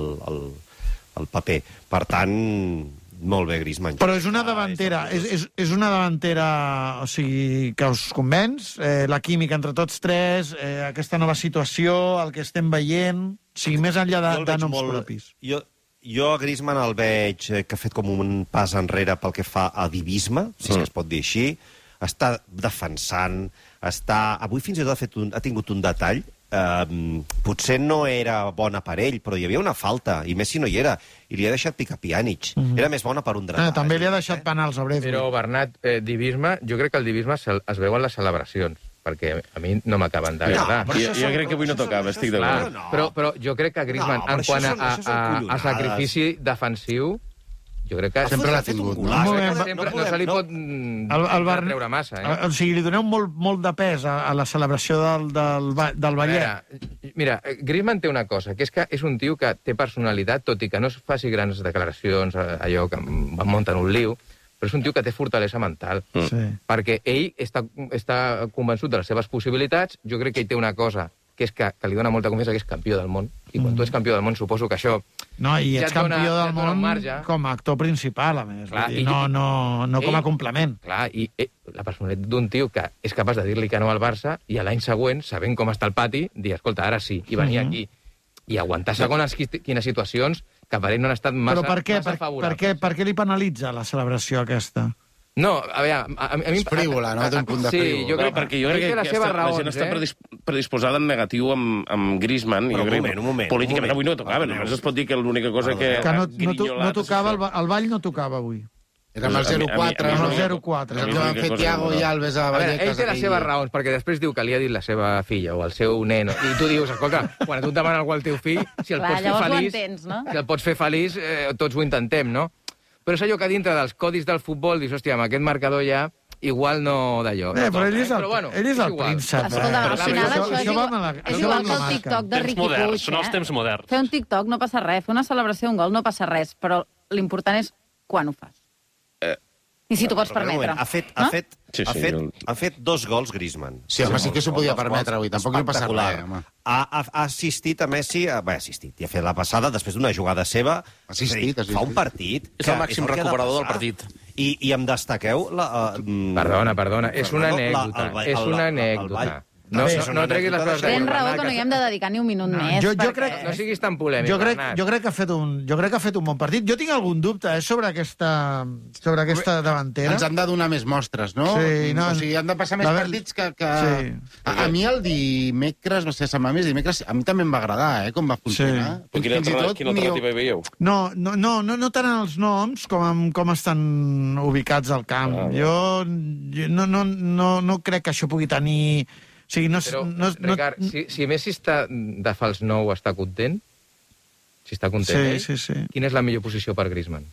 el paper. Per tant, molt bé, Griezmann. Però és una davantera, és una davantera, o sigui, que us convenç, la química entre tots tres, aquesta nova situació, el que estem veient, o sigui, més enllà de noms propis. Jo a Griezmann el veig que ha fet com un pas enrere pel que fa a divisme, si és que es pot dir així. Està defensant, avui fins i tot ha tingut un detall, potser no era bona per ell, però hi havia una falta, i Messi no hi era, i li ha deixat picar Pjanic. Era més bona per un dretà. També li ha deixat penals a Braithwaite. Però, Bernat, divisme, jo crec que el divisme es veu en les celebracions, perquè a mi no m'acaben d'agradar. Jo crec que avui no tocava, estic d'acord. Però jo crec que Griezmann, en quant a sacrifici defensiu, jo crec que... Sempre l'ha tingut. No se li pot treure massa. O sigui, li doneu molt de pes a la celebració del ballet. Mira, Griezmann té una cosa, que és que és un tio que té personalitat, tot i que no es faci grans declaracions, allò que munten un liu, però és un tio que té fortalesa mental. Perquè ell està convençut de les seves possibilitats. Jo crec que ell té una cosa, que és que li dona molta confiança, que és campió del món. I quan tu ets campió del món, suposo que això... No, i ets campió del món com a actor principal, a més. No com a complement. Clar, i la personalitat d'un tio que és capaç de dir-li que no al Barça i a l'any següent, sabent com està el pati, dir, escolta, ara sí, i venir aquí. I aguantar segons quines situacions que per ell no han estat massa favorables. Per què li penalitza la celebració aquesta? No, a veure... És frívola, no? Té un punt de frívola. Sí, jo crec que la gent està predisposada en negatiu amb Griezmann. Però un moment. Políticament avui no tocava. Només es pot dir que l'única cosa que... No tocava, el ball no tocava avui. Era amb el 0-4. Amb el 0-4. El que van fer Thiago i Alves a Vallecas. Ell té les seves raons, perquè després diu que li ha dit la seva filla o el seu nen, i tu dius, escolta, quan tu et demanes algú al teu fill, si el pots fer feliç, tots ho intentem, no? Però és allò que dintre dels codis del futbol dius, hòstia, amb aquest marcador ja igual no d'allò. Però ell és el príncep. Escolta, al final això és igual que el TikTok de Riqui Puig. Són els temps moderns. Fer un TikTok no passa res, fer una celebració d'un gol no passa res, però l'important és quan ho fas. I si t'ho pots permetre. Ha fet 2 gols Griezmann. Sí, home, sí que s'ho podia permetre avui. Tampoc li passa res, home. Ha assistit a Messi, ha assistit, i ha fet la passada després d'una jugada seva. Assistit. Fa un partit... És el màxim recuperador del partit. I em destaqueu... Perdona, és una anècdota. És una anècdota. No treguis les coses. Tens raó que no hi hem de dedicar ni un minut més. Jo crec... No siguis tan polèmic, Bernat. Jo crec que ha fet un bon partit. Jo tinc algun dubte sobre aquesta davantera. Ens han de donar més mostres, no? Sí, no. O sigui, han de passar més partits que... Sí. A mi el dimecres, va ser Sant Mamés, dimecres, a mi també em va agradar, com va funcionar. Sí. Quina alternativa hi veieu? No tant en els noms com estan ubicats al camp. Jo no crec que això pugui tenir... Ricard, si Messi està de fals 9 està content, si està content, sí. Quina és la millor posició per Griezmann?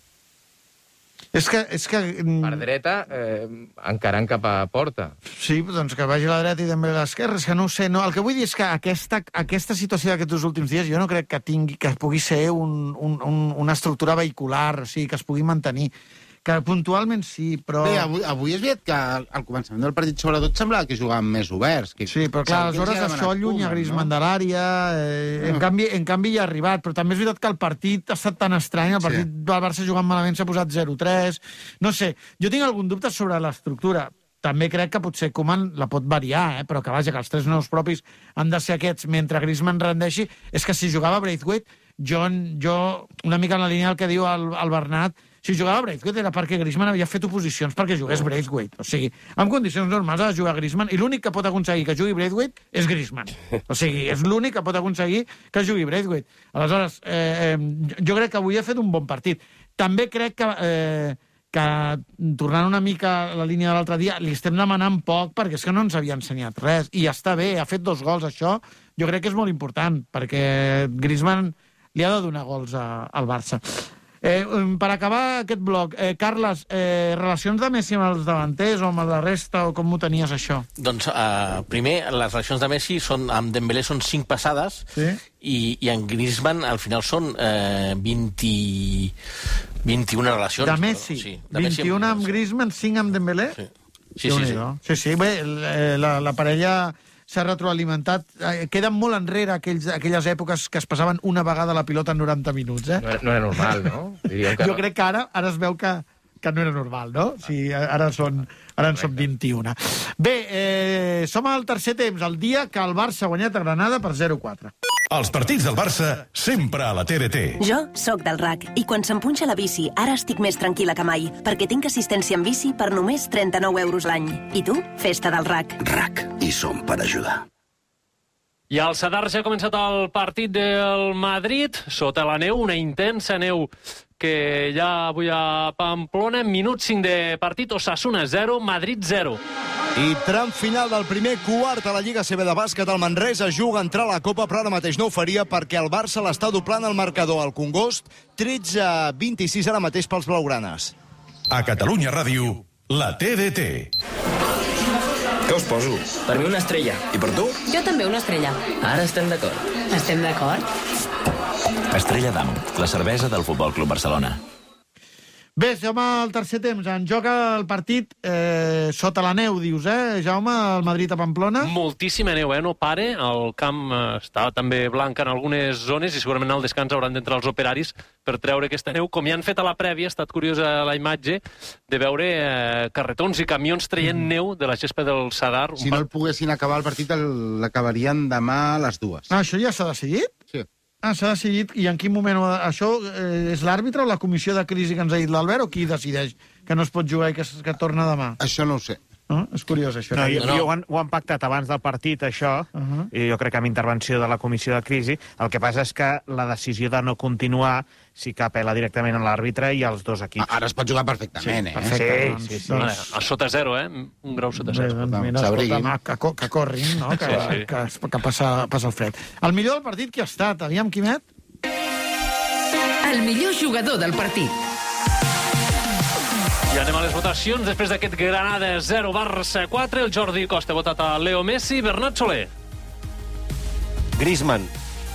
És que... Per dreta, encarant cap a porta. Sí, doncs que vagi a la dreta i també a l'esquerra. És que no ho sé, no. El que vull dir és que aquesta situació d'aquests últims dies jo no crec que pugui ser una estructura vehicular, o sigui, que es pugui mantenir. Que puntualment sí, però... Bé, avui és veritat que al començament del partit sobretot semblava que jugaven més oberts. Sí, però clar, aleshores això allunya Griezmann de l'àrea, en canvi hi ha arribat, però també és veritat que el partit ha estat tan estrany, el partit del Barça jugant malament s'ha posat 0-3, no sé, jo tinc algun dubte sobre l'estructura. També crec que potser Koeman la pot variar, però que vaja, que els 3 nous propis han de ser aquests mentre Griezmann rendeixi. És que si jugava Braithwaite, jo una mica en la línia del que diu el Bernat, si jugava Braithwaite era perquè Griezmann havia fet oposicions perquè jugués Braithwaite. O sigui, en condicions normals ha de jugar Griezmann i l'únic que pot aconseguir que jugui Braithwaite és Griezmann. O sigui, és l'únic que pot aconseguir que jugui Braithwaite. Aleshores, jo crec que avui ha fet un bon partit. També crec que tornant una mica a la línia de l'altre dia, li estem demanant poc perquè és que no ens havia ensenyat res. I està bé, ha fet 2 gols, això jo crec que és molt important, perquè Griezmann li ha de donar gols al Barça. Per acabar aquest bloc, Carles, relacions de Messi amb els davanters o amb la resta, o com ho tenies, això? Doncs, primer, les relacions de Messi amb Dembélé són 5 passades, i en Griezmann, al final, són 21 relacions. De Messi? Sí, 21 amb Griezmann, 5 amb Dembélé? Sí. Bé, la parella s'ha retroalimentat. Queden molt enrere aquelles èpoques que es passaven una vegada la pilota en 90 minuts, No era normal, no? Jo crec que ara es veu que no era normal, no? Sí, ara en són 21. Bé, som al tercer temps, el dia que el Barça ha guanyat a Granada per 0-4. Els partits del Barça, sempre a la TDT. Jo sóc del RAC, i quan s'empunxa la bici, ara estic més tranquil·la que mai, perquè tinc assistència en bici per només 39 euros l'any. I tu? Festa del RAC. RAC, i som per ajudar. I al Sadar ja ha començat el partit del Madrid, sota la neu, una intensa neu que hi ha avui a Pamplona. Minut 5 de partit, Osasuna 0, Madrid 0. I tram final del primer quart a la Lliga CB de bàsquet. El Manresa juga a entrar a la Copa, però ara mateix no ho faria perquè el Barça l'està doblant el marcador al Congost. 13-26 ara mateix pels blaugranes. A Catalunya Ràdio, la TDT. Què us poso? Per mi una estrella. I per tu? Jo també una estrella. Ara estem d'acord. Estem d'acord? Estrella d'Am, la cervesa del Futbol Club Barcelona. Bé, Jaume, al tercer temps. En joc el partit sota la neu, dius, Jaume, el Madrid a Pamplona? Moltíssima neu, no pare. El camp està també blanc en algunes zones i segurament al descans hauran d'entrar els operaris per treure aquesta neu. Com ja han fet a la prèvia, ha estat curiosa la imatge de veure carretons i camions traient neu de la gespa del Sadar. Si no el poguessin acabar el partit, l'acabarien demà a les 2. Això ja s'ha decidit? Sí. S'ha decidit. I en quin moment? Això és l'àrbitre o la comissió de crisi que ens ha dit l'Albert, o qui decideix que no es pot jugar i que torna demà? Això no ho sé. No? És curiós, això. Ho han pactat abans del partit, això, i jo crec que amb intervenció de la comissió de crisi. El que passa és que la decisió de no continuar sí que apel·la directament a l'àrbitre i als dos equips. Ara es pot jugar perfectament, Sí. A sota 0, un grau sota 0. Que corrin, no? Que passa el fred. El millor del partit qui ha estat? Aviam, Quimet? El millor jugador del partit. I anem a les votacions. Després d'aquest Granada 0, Barça 4, el Jordi Costa ha votat a Leo Messi. Bernat Soler. Griezmann.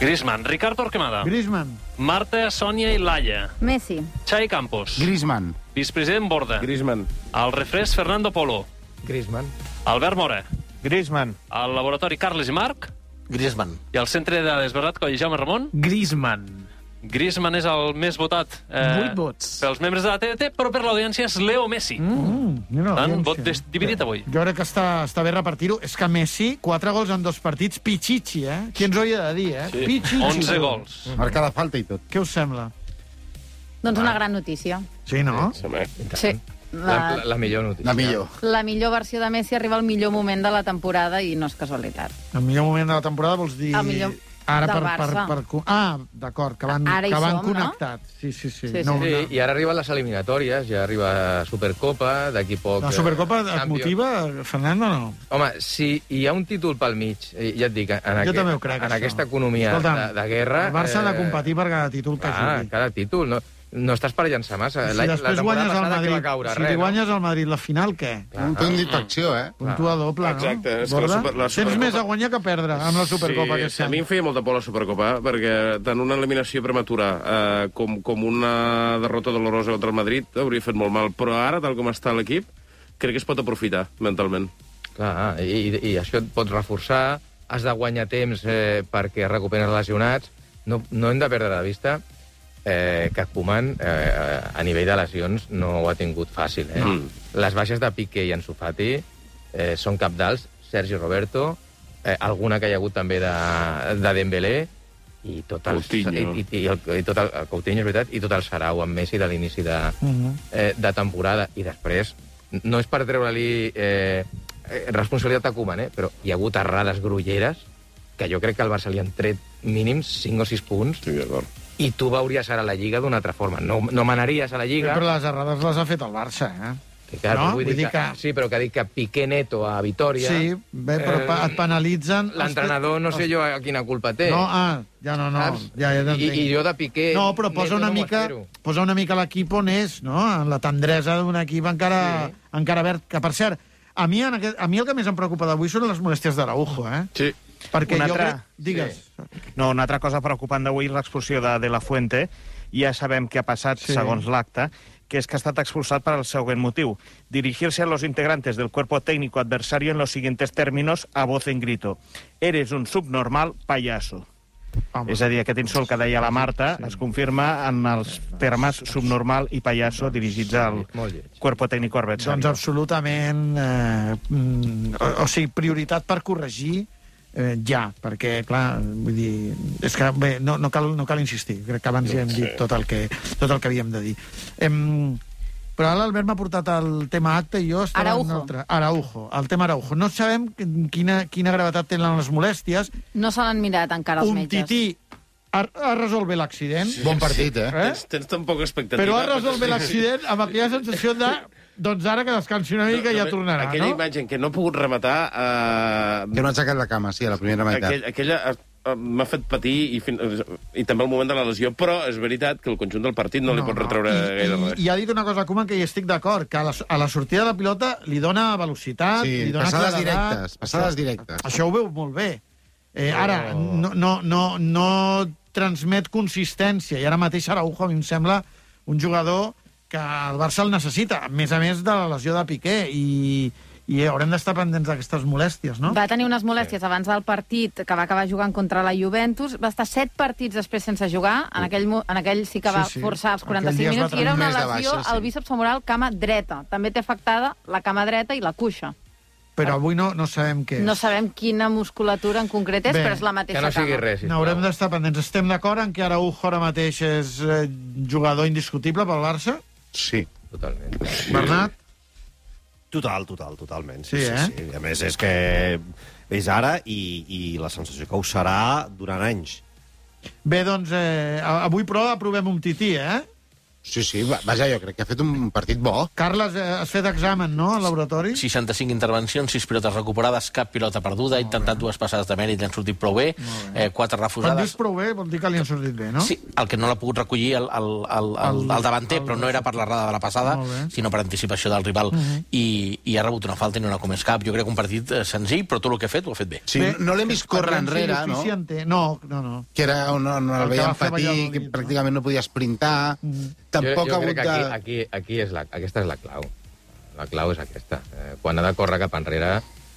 Ricard Torquemada. Griezmann. Marta, Sònia i Laia. Messi. Xavi Campos. Griezmann. Vicepresident Borda. Griezmann. El refresc Fernando Polo. Griezmann. Albert Mora. Griezmann. El laboratori Carles i Marc. Griezmann. I el centre de desbarrat Coll Jaume Ramon. Griezmann. Griezmann és el més votat 8 vots. pels membres de la TDT, però per l'audiència és Leo Messi. Tant, vot dividit avui. Jo crec que està bé repartir-ho. És que Messi, 4 gols en 2 partits, Pichichi, Qui ens ho havia de dir, Sí. Pichichi. 11 gols. Marca la falta i tot. Què us sembla? Doncs una gran notícia. Sí, no? Sí. La millor notícia. La millor. La millor versió de Messi arriba al millor moment de la temporada i no és casualitat. El millor moment de la temporada vols dir... El millor Ara del Barça. d'acord, que van Ara hi som, connectat. no? Sí. Sí, i ara arriben les eliminatòries, ja arriba Supercopa, d'aquí poc... La Supercopa et motiva, Fernando, o no? Home, si hi ha un títol pel mig, ja et dic, també ho crec, en això. aquesta economia Escolta'm, de guerra... El Barça ha de competir per cada títol que jugui. Cada títol, no estàs parellant-se massa. Si després guanyes al Madrid, caure, si li guanyes al Madrid la final, què? Un punt d'infecció, Puntua doble, no? Exacte. És que Borda? Tens més a guanyar que a perdre amb la Supercopa aquest a mi em feia molta por la Supercopa, perquè tant una eliminació prematura com una derrota dolorosa contra el Madrid hauria fet molt mal, però ara, tal com està l'equip, crec que es pot aprofitar mentalment. Clar, i això et pots reforçar, has de guanyar temps perquè recuperes lesionats, no hem de perdre de vista que Koeman, a nivell de lesions, no ho ha tingut fàcil. Les baixes de Piqué i Ansu Fati són cabdals, Sergi Roberto, alguna que hi ha hagut també de Dembélé, i tot el Coutinho, és veritat, i tot el Sarau amb Messi de l'inici de temporada. I després, no és per treure-li responsabilitat a Koeman, però hi ha hagut errades grolleres que jo crec que al Barça li han tret mínims 5 o 6 punts. Sí, d'acord. I tu veuries ara la Lliga d'una altra forma. No manaries a la Lliga... Però les errades les ha fet el Barça, no? Vull dir que... Sí, però que dic que Piqué Neto a Vitòria... Sí, bé, però et penalitzen... L'entrenador no sé jo quina culpa té. No, ja no. Ja I jo de Piqué... No, però posa una mica l'equip on és, no? En la tendresa d'un equip encara verd. Que, per cert, a mi el que més em preocupa d'avui són les molèsties d'Araujo, Sí. Perquè jo crec... Digues. No, una altra cosa preocupant d'avui és l'expulsió de la Fuente. Ja sabem què ha passat, segons l'acte, que és que ha estat expulsat per el següent motiu. Dirigirse a los integrantes del cuerpo técnico adversario en los siguientes términos a voz en grito. Eres un subnormal payaso. És a dir, aquest insult que deia la Marta es confirma en els termes subnormal i payaso dirigits al cuerpo técnico adversario. Doncs absolutament... O sigui, prioritat per corregir perquè, clar, vull dir... És que, bé, no cal insistir. Crec que abans ja hem dit tot el que havíem de dir. Però ara l'Albert m'ha portat el tema acte i jo... Araujo. El tema Araujo. No sabem quina gravetat tenen les molèsties. No se l'han mirat encara els metges. Tití ha resolt bé l'accident. Bon partit, Tens tan poca expectativa. Però ha resolt bé l'accident amb aquella sensació de... Doncs ara que descansi una mica ja tornarà, aquella imatge en què no ha pogut rematar... Que no ha aixecat la cama, sí, a la primera meitat. Aquella m'ha fet patir i també el moment de la lesió, però és veritat que el conjunt del partit no li pot retreure gaire res. I ha dit una cosa, Koeman, que hi estic d'acord, que a la sortida de la pilota li dona velocitat, li dona claredat... passades directes. Això ho veu molt bé. Ara, no transmet consistència, i ara mateix Araujo a mi em sembla un jugador que el Barça el necessita, a més de la lesió de Piqué, i haurem d'estar pendents d'aquestes molèsties, no? Va tenir unes molèsties abans del partit, que va acabar jugant contra la Juventus, va estar 7 partits després sense jugar, en aquell sí que va forçar els 45 minuts, i era una lesió al bíceps femoral cama dreta. També té afectada la cama dreta i la cuixa. Però avui no sabem què és. No sabem quina musculatura en concret és, però és la mateixa cama. Que no sigui res, sisplau. Haurem d'estar pendents. Estem d'acord en que Araujo ara mateix és jugador indiscutible pel Barça? Sí. Totalment. Bernat? Totalment. Sí. A més, és que és ara i la sensació que ho serà durant anys. Bé, doncs, avui, però, aprovem un tití, Sí, vaja, jo crec que ha fet un partit bo. Carles, has fet examen, no, al laboratori? 65 intervencions, 6 pilotes recuperades, cap pilota perduda, ha intentat 2 passades de mèrit, li han sortit prou bé, 4 refusades. Quan dius prou bé, vol dir que li han sortit bé, no? Sí, el que no l'ha pogut recollir el davanter, però no era per l'errada de la passada, sinó per anticipació del rival, i ha rebut una falta i no n'ha comès cap. Jo crec que un partit senzill, però tot el que ha fet ho ha fet bé. Sí, no l'hem vist córrer enrere, no? No. Que era on el veiem patir, que pràcticament no podia sprintar... tampoc jo ha hagut crec que aquesta és la clau. La clau és aquesta. Quan ha de córrer cap enrere,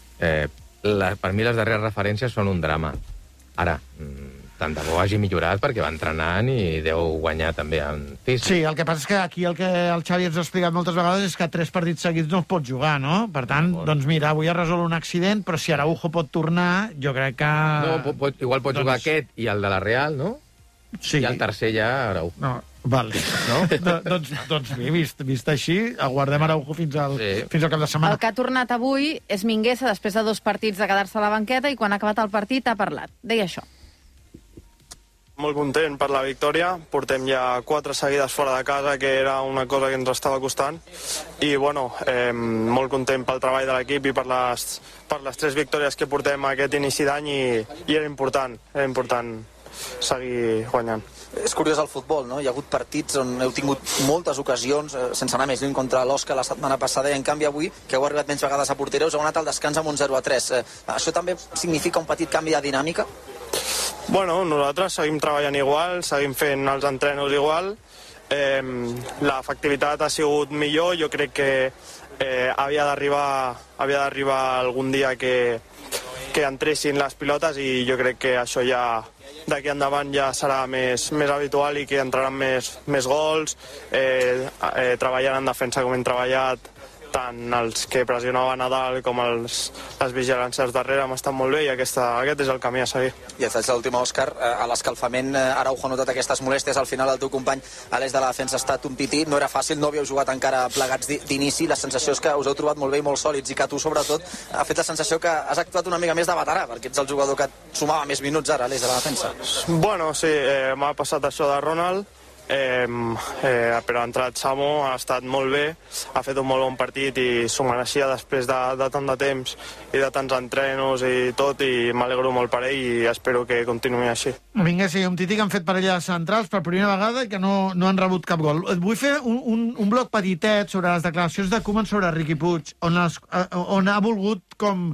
per mi les darreres referències són un drama. Ara, tant de bo hagi millorat perquè va entrenant i deu guanyar també en físic. Sí, el que passa és que aquí el que el Xavi ens ha explicat moltes vegades és que 3 partits seguits no es pot jugar, no? Per tant, doncs mira, avui ha resolt un accident, però si Araujo pot tornar, jo crec que... No, igual pot jugar aquest i el de la Real, no? Sí. I el tercer ja Araujo. No, val. No? doncs bé, vist així, aguardem Araujo fins al cap de setmana. El que ha tornat avui és Mingueza, després de 2 partits de quedar-se a la banqueta, i quan ha acabat el partit ha parlat. Deia això. Molt content per la victòria. Portem ja 4 seguides fora de casa, que era una cosa que ens estava costant. I, bueno, molt content pel treball de l'equip i per les 3 victòries que portem aquest inici d'any i era important seguir guanyant. És curiós el futbol, no? Hi ha hagut partits on heu tingut moltes ocasions, sense anar més lluny, contra l'Osca la setmana passada, i en canvi avui, que heu arribat menys vegades a porteria, us heu anat al descans amb un 0-3. Això també significa un petit canvi de dinàmica? Bueno, nosaltres seguim treballant igual, seguim fent els entrenos igual. L'efectivitat ha sigut millor. Jo crec que havia d'arribar algun dia que entressin les pilotes, i jo crec que això ja d'aquí endavant ja serà més habitual i que entraran més gols, treballant en defensa com hem treballat, tant els que pressionaven a dalt com les vigilàncies darrere han estat molt bé, i aquest és el camí a seguir. I aquesta és l'última, Òscar. A l'escalfament, Araujo ha notat aquestes molèsties. Al final, el teu company a l'est de la defensa ha estat un pití. No era fàcil, no havíeu jugat encara plegats d'inici. La sensació és que us heu trobat molt bé i molt sòlids, i que tu, sobretot, ha fet la sensació que has actuat una mica més de veterà, perquè ets el jugador que sumava més minuts ara a l'est de la defensa. Bueno, sí, m'ha passat això de Ronald, però ha entrat Samo, ha estat molt bé, ha fet un molt bon partit i s'ho mereixia després de tant de temps i de tants entrenos i tot, i m'alegro molt per ell i espero que continuï així. Vinga, sí, un Titi que han fet parelles centrals per primera vegada i que no han rebut cap gol. Vull fer un bloc petitet sobre les declaracions de Koeman sobre Riqui Puig, on ha volgut com...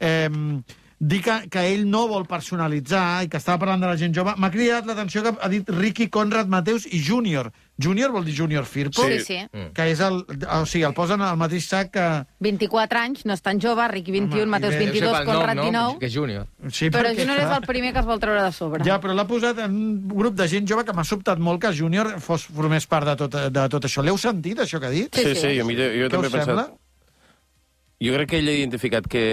dir que ell no vol personalitzar i que estava parlant de la gent jove. M'ha cridat l'atenció que ha dit Riqui, Conrad, Mateus i Júnior. Júnior vol dir Júnior Firpo? Sí. Que és o sigui, el posen al mateix sac que... 24 anys, no és tan jove, Riqui 21, Mateus 22, Conrad 19... Que és Júnior. Sí, però Júnior és el primer que es vol treure de sobre. Ja, però l'ha posat en un grup de gent jove que m'ha sobtat molt que Júnior formés part de tot això. L'heu sentit, això que ha dit? Sí, jo també he pensat... Jo crec que ell ha identificat que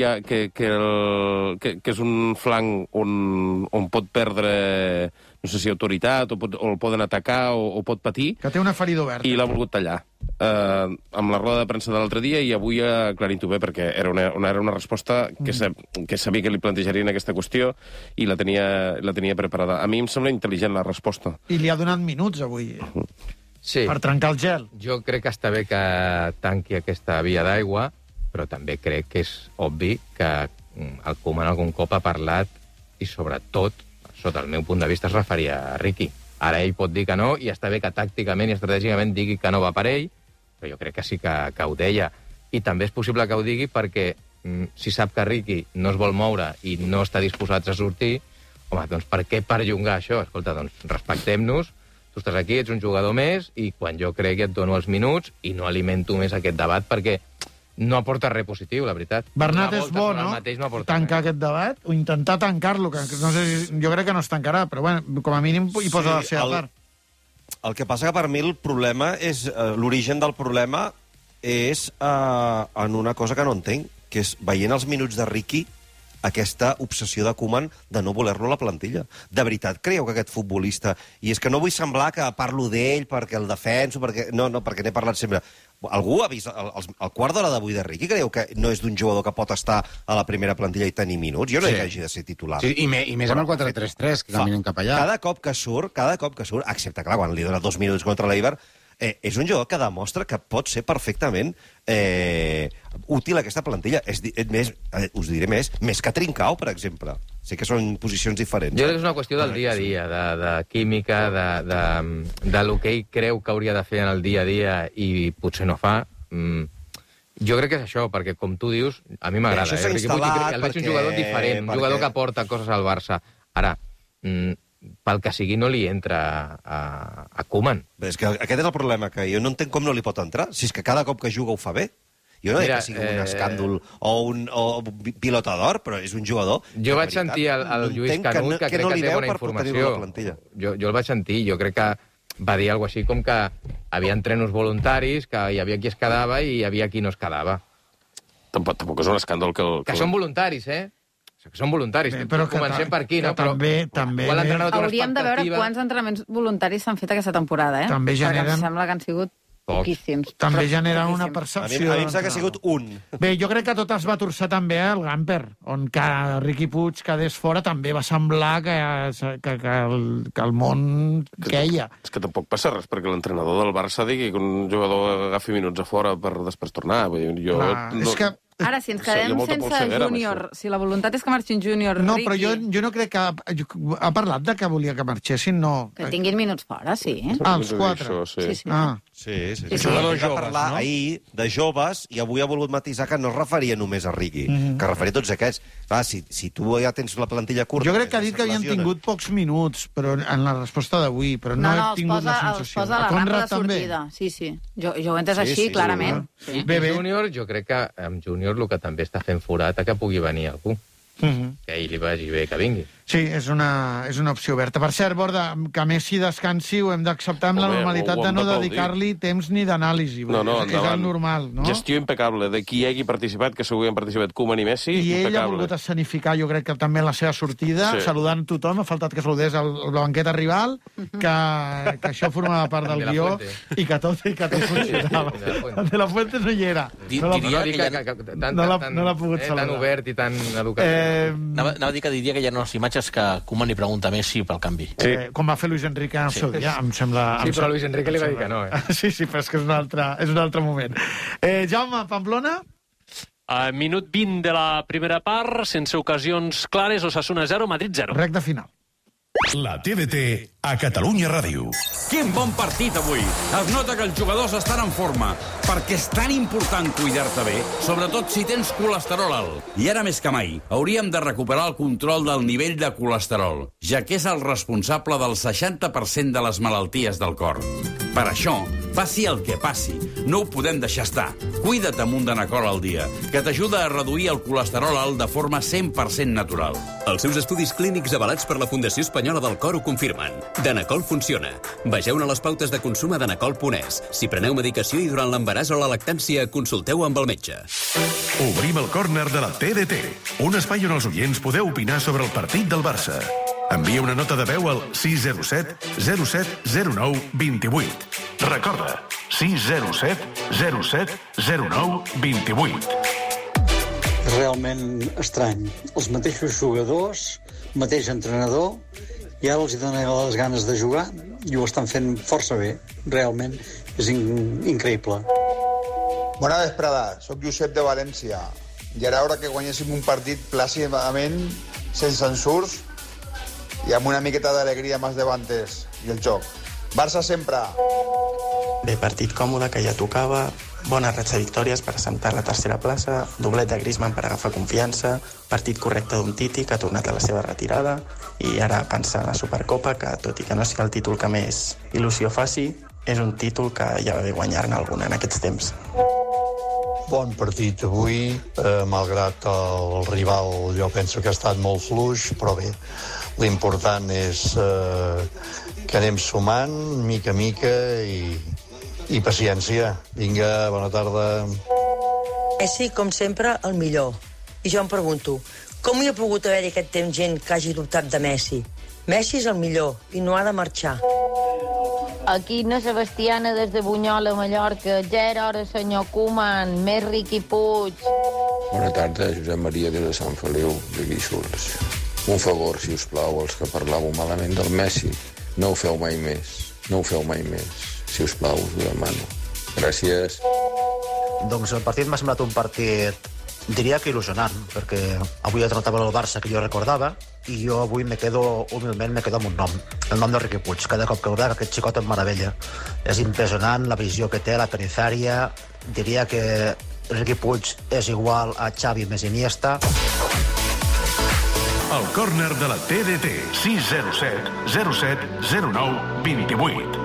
és un flanc on pot perdre, no sé si autoritat, o el poden atacar, o pot patir. Que té una ferida oberta. I l'ha volgut tallar. Amb la roda de premsa de l'altre dia, i avui aclarint-ho bé, perquè era una resposta que sabia que li plantejarien aquesta qüestió i la tenia preparada. A mi em sembla intel·ligent la resposta. I li ha donat minuts avui. Sí. Per trencar el gel. Jo crec que està bé que tanqui aquesta via d'aigua, però també crec que és obvi que el Koeman algun cop ha parlat, i sobretot, sota el meu punt de vista, es referia a Riqui. Ara ell pot dir que no, i està bé que tàcticament i estratègicament digui que no va per ell, però jo crec que sí que ho deia. I també és possible que ho digui perquè si sap que Riqui no es vol moure i no està disposat a sortir, home, doncs per què perllongar això? Escolta, doncs respectem-nos, tu estàs aquí, ets un jugador més, i quan jo cregui et dono els minuts i no alimento més aquest debat perquè no aporta res positiu, la veritat. Bernat, és bo, no? Tancar aquest debat, o intentar tancar-lo, que no sé, jo crec que no es tancarà, però bueno, com a mínim hi posa la seva part. El que passa que per mi el problema és... l'origen del problema és en una cosa que no entenc, que és veient els minuts de Riqui, aquesta obsessió de Koeman de no voler-lo a la plantilla. De veritat creieu que aquest futbolista... I és que no vull semblar que parlo d'ell perquè el defenso, perquè... No, perquè n'he parlat sempre. Algú ha vist el quart d'hora d'avui de Riqui? Creieu que no és d'un jugador que pot estar a la primera plantilla i tenir minuts? Jo no que hagi de ser titular. Sí, i més amb el 4-3-3, que caminen cap allà. Cada cop que surt, excepte, clar, quan li dona 2 minuts contra l'Eibar, és un jugador que demostra que pot ser perfectament útil a aquesta plantilla. Us diré més que Trincao, per exemple. Sé que són posicions diferents. Jo crec que és una qüestió del dia a dia, de química, de lo que ell creu que hauria de fer en el dia a dia i potser no fa. Jo crec que és això, perquè, com tu dius, a mi m'agrada. El veig un jugador diferent, un jugador que aporta coses al Barça. Ara, pel que sigui, no li entra a Koeman. És que aquest és el problema, que jo no entenc com no li pot entrar. Si és que cada cop que juga ho fa bé. Jo no dic que sigui un escàndol o un pilota d'or, però és un jugador... Jo vaig sentir el Lluís Canut, que crec que té bona informació. Jo el vaig sentir, jo crec que va dir alguna cosa així com que hi havia entrenos voluntaris, que hi havia qui es quedava i hi havia qui no es quedava. Tampoc és un escàndol que... Que són voluntaris, que són voluntaris. Però comencem per aquí, no? També... Hauríem de veure quants entrenaments voluntaris s'han fet aquesta temporada, També generen... Perquè em sembla que han sigut poquíssims. També genera una percepció... A mi em sembla que ha sigut un. Bé, jo crec que tot es va torçar també al Gamper, on que Riqui Puig quedés fora també va semblar que el món queia. És que tampoc passa res, perquè l'entrenador del Barça digui que un jugador agafi minuts a fora per després tornar. És que... Ara, si ens quedem sense júnior, si la voluntat és que marxin júnior, No, però jo no crec que... Ha parlat de que volia que marxessin, no. Que tinguin minuts fora, sí. Els 4. Sí. Sí. Va parlar ahir de joves i avui ha volgut matisar que no es referia només a Riqui, que es referia a tots aquests. Clar, si tu ja tens la plantilla curta... Jo crec que ha dit que havien tingut pocs minuts però en la resposta d'avui, però no he tingut la sensació. Els posa la rampa de sortida. Sí. Jo ho he entès així, clarament. Júnior, jo crec que amb Júnior el que també està fent forat a que pugui venir algú. Que ell li vagi bé que vingui. Sí, és una opció oberta. Per cert, Borda, que Messi descansi ho hem d'acceptar amb la normalitat de no dedicar-li temps ni d'anàlisi. No, és el normal, no? Gestió impecable de qui hi hagi participat, que segur que han participat Koeman i Messi, I ell impecable. ha volgut escenificar, jo crec que també la seva sortida, saludant tothom, ha faltat que saludés el banqueta rival, que això formava part del guió, i que tot funcionava. De la Fuente no hi era. No l'ha pogut saludar. Tan obert i tan educatiu. Anava a dir que diria que hi ha unes imatges que Koeman li pregunta a Messi pel canvi. Com va fer Luis Enrique en el seu dia, em sembla... Sí, però Luis Enrique li va dir que no, Sí, però és que és un altre moment. Jaume, Pamplona? Minut 20 de la primera part, sense ocasions clares, Osasuna 0, Madrid 0. Recte final. La TDT a Catalunya Ràdio. Quin bon partit avui! Es nota que els jugadors estan en forma, perquè és tan important cuidar-te bé, sobretot si tens colesterol alt. I ara més que mai, hauríem de recuperar el control del nivell de colesterol, ja que és el responsable del 60% de les malalties del cor. Per això, passi el que passi, no ho podem deixar estar. Cuida't amb un Danacol al dia, que t'ajuda a reduir el colesterol alt de forma 100% natural. Els seus estudis clínics avalats per la Fundació Espanyola del Cor ho confirmen. Danacol funciona. Vegeu-ne les pautes de consum a danacol.es. Si preneu medicació i durant l'embaràs o la lactància, consulteu amb el metge. Obrim el córner de la TDT, un espai on els oients podeu opinar sobre el partit del Barça. Envia una nota de veu al 607 07 09 28. Recorda, 607 07 09 28. Realment estrany. Els mateixos jugadors, el mateix entrenador, i ara els donen les ganes de jugar i ho estan fent força bé. Realment és increïble. Bona vesprada, soc Josep de València. I era hora que guanyéssim un partit plàcidament, sense ensurts i amb una miqueta d'alegria amb els davantes i el joc. Barça sempre! Bé, partit còmode que ja tocava, bona ratxa de victòries per assentar la tercera plaça, doblet de Griezmann per agafar confiança, partit correcte d'un Titi que ha tornat a la seva retirada i ara pensar en la Supercopa, que tot i que no sigui el títol que més il·lusió faci, és un títol que ja va bé guanyar-ne algun en aquests temps. Bon partit avui, malgrat el rival jo penso que ha estat molt fluix, però bé, l'important és que anem sumant mica a mica i paciència. Vinga, bona tarda. Messi, com sempre, el millor. I jo em pregunto, com hi ha pogut haver aquest temps gent que hagi dubtat de Messi? Messi és el millor i no ha de marxar. Aquí na Sebastiana des de Bunyola, Mallorca. 0 hores, senyor Koeman. Més Riqui Puig. Bona tarda, Josep Maria des de Sant Feliu, de Guíxols. Un favor, si us plau, els que parlàveu malament del Messi. No ho feu mai més. No ho feu mai més. Si us plau, us ho demano. Gràcies. Doncs el partit m'ha semblat un partit, diria que il·lusionant, perquè avui ha trotava el Barça que jo recordava, i jo avui humilment me quedo amb un nom, el nom de Riqui Puig. Cada cop que el veig, aquest xicot em meravella. És impressionant la visió que té, la perizària. Diria que Riqui Puig és igual a Xavi més Iniesta. El córner de la TDT. 607 07 09 28.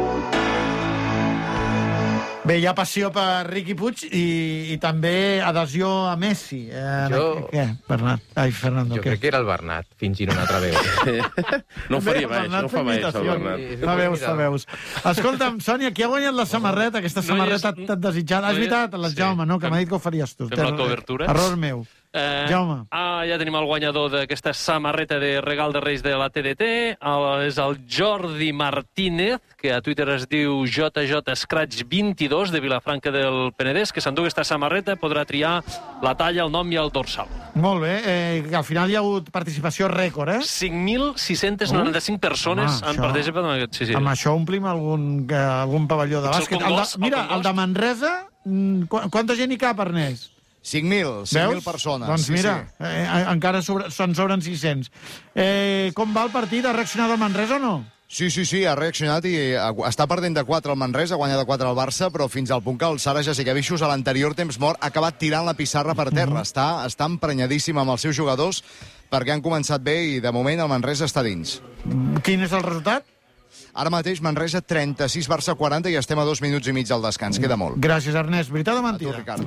Bé, hi ha passió per Riqui Puig i també adhesió a Messi. Què, Bernat? Ai, Fernando, Jo crec que era el Bernat, fingint una altra veu. No ho faria mai, no ho fa mai, això, el Bernat. Fa veus. Escolta'm, Sònia, qui ha guanyat la samarreta, aquesta samarreta tan desitjada? És veritat, la Jaume, no? Que m'ha dit que ho faries tu. Fem la cobertura. Error meu. Jaume. Ja tenim el guanyador d'aquesta samarreta de regal de Reis de la TDT. És el Jordi Martínez, que a Twitter es diu JJ-Scratch22, de Vilafranca del Penedès, que s'endú aquesta samarreta, podrà triar la talla, el nom i el dorsal. Molt bé. Al final hi ha hagut participació rècord, 5.695 persones han participat. Sí. Amb això omplim algun pavelló de bàsquet. Mira, el de Manresa, quanta gent hi cap, Ernest? 5.000 persones. Doncs mira, encara se'n sobren 600. Com va el partit? Ha reaccionat el Manresa o no? Sí, ha reaccionat i està perdent de 4 el Manresa, ha guanyat de 4 el Barça, però fins al punt que el Sara Jasikevičius a l'anterior temps mort ha acabat tirant la pissarra per terra. Està emprenyadíssim amb els seus jugadors perquè han començat bé i de moment el Manresa està dins. Quin és el resultat? Ara mateix Manresa 36, Barça 40 i estem a 2 minuts i mig del descans. Queda molt. Gràcies, Ernest. Veritat o mentida? A tu, Ricard.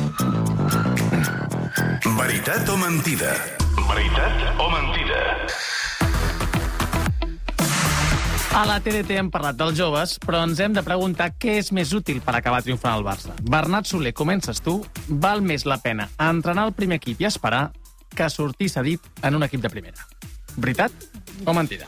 Veritat o mentida? Veritat o mentida? A la TDT hem parlat dels joves, però ens hem de preguntar què és més útil per acabar triomfant al Barça. Bernat Soler, comences tu. Val més la pena entrenar el primer equip i esperar que sortir cedit en un equip de primera. Veritat o mentida?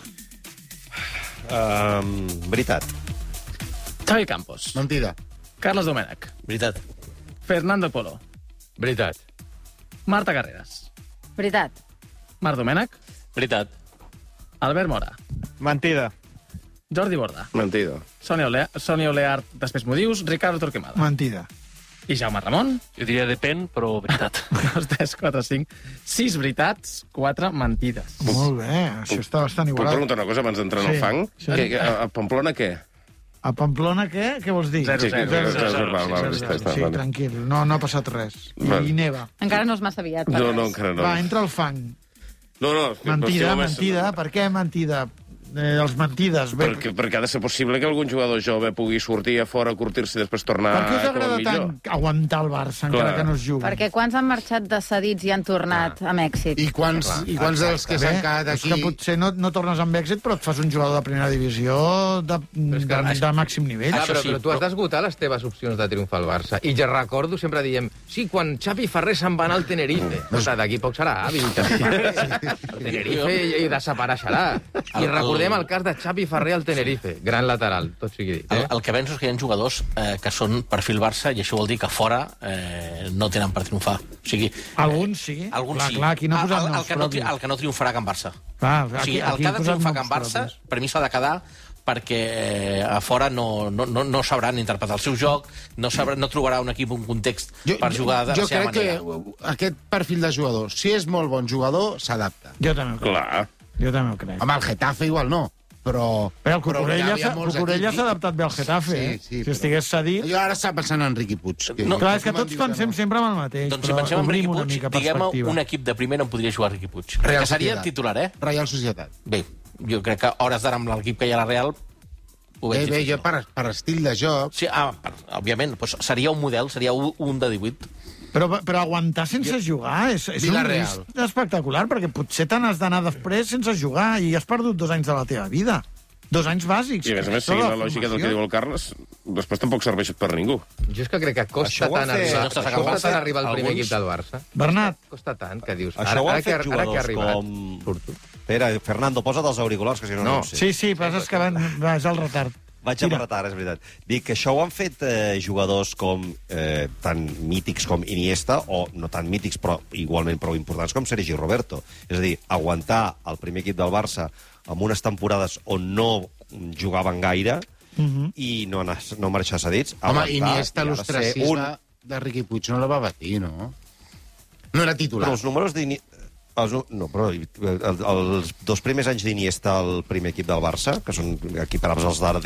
Veritat. Xavi Campos. Mentida. Carlos Domènech. Veritat. Fernando Polo. Veritat. Marta Carreras. Veritat. Marc Domènech. Veritat. Albert Mora. Mentida. Jordi Borda. Mentida. Sònia Oleart, després m'ho dius. Ricardo Torquemada. Mentida. I Jaume Ramon? Jo diria depèn, però veritat. 2, 3, 4, 5, 6 veritats, 4 mentides. Molt bé, això està bastant Puc igualat. preguntar una cosa abans d'entrar en el fang? Sí. A Pamplona què? A Pamplona què? Què vols dir? 0-0. Sí, tranquil, no ha passat res. I neva. Encara no és massa aviat. No, encara no. Va, entra el fang. No. Mentida. Per què mentida? Els mentides. Perquè ha de ser possible que algun jugador jove pugui sortir a fora, curtir-se i després tornar Per què us com a agrada millor? tant aguantar el Barça, encara que no es jugui? Perquè quants han marxat de cedits i han tornat amb èxit? I quants dels que s'han quedat aquí... És que potser no tornes amb èxit, però et fas un jugador de primera divisió de màxim nivell. Però tu has d'esgotar les teves opcions de triomfar al Barça. I ja recordo, sempre diem, sí, quan Xavi Ferrer se'n va anar al Tenerife. D'aquí poc serà avi. El Tenerife i desapareixerà. I recordem el cas de Xavi Ferrer al Tenerife. Gran lateral, tot sigui dit. El que penso és que hi ha jugadors que són perfil Barça i això vol dir que fora no tenen per triomfar. O sigui, alguns sí. Alguns sí. Clar, aquí no posat noms propis. El que no triomfarà a Can Barça. Clar, o sigui, el que ha de triomfar a Can Barça, per mi s'ha de quedar perquè a fora no sabran interpretar el seu joc, no trobarà un equip, un context per jugar de la seva manera. Jo crec que aquest perfil de jugador, si és molt bon jugador, s'adapta. Jo també ho crec. Clar. Jo també ho crec. Amb el Getafe igual no, però el Cucurella s'ha adaptat bé al Getafe. Sí, si estigués cedit... Jo ara estava pensant en Riqui Puig. Clar, és que tots pensem sempre en el mateix. Doncs si pensem en Riqui Puig, diguem un equip de primera on podria jugar Riqui Puig. Que seria titular, Reial Societat. Bé, jo crec que hores d'ara amb l'equip que hi ha a la Real ho veig difícil. Jo per estil de joc... Sí, òbviament, seria un model, seria un de 18. Però aguantar sense jugar és un risc espectacular, perquè potser te n'has d'anar després sense jugar i has perdut 2 anys de la teva vida. 2 anys bàsics. I a més, seguint la lògica del que diu el Carles, després tampoc serveix per ningú. Jo és que crec que costa tant arribar al primer equip del Barça. Bernat. Costa tant que dius... Això ho han fet jugadors com... Espera, Fernando, posa't els auriculars, que si no ho sé. Sí, però és que vas al retard. Vaig amb retard, és veritat. Dic que això ho han fet jugadors com tan mítics com Iniesta, o no tan mítics, però igualment prou importants com Sergi Roberto. És a dir, aguantar el primer equip del Barça amb unes temporades on no jugaven gaire i no marxar cedits. Home, Iniesta, l'ostracisme de Riqui Puig no la va batir, no? No era titular. Però els números d'Iniesta... No, però els 2 primers anys d'Iniesta al primer equip del Barça, que són equiparables als d'ara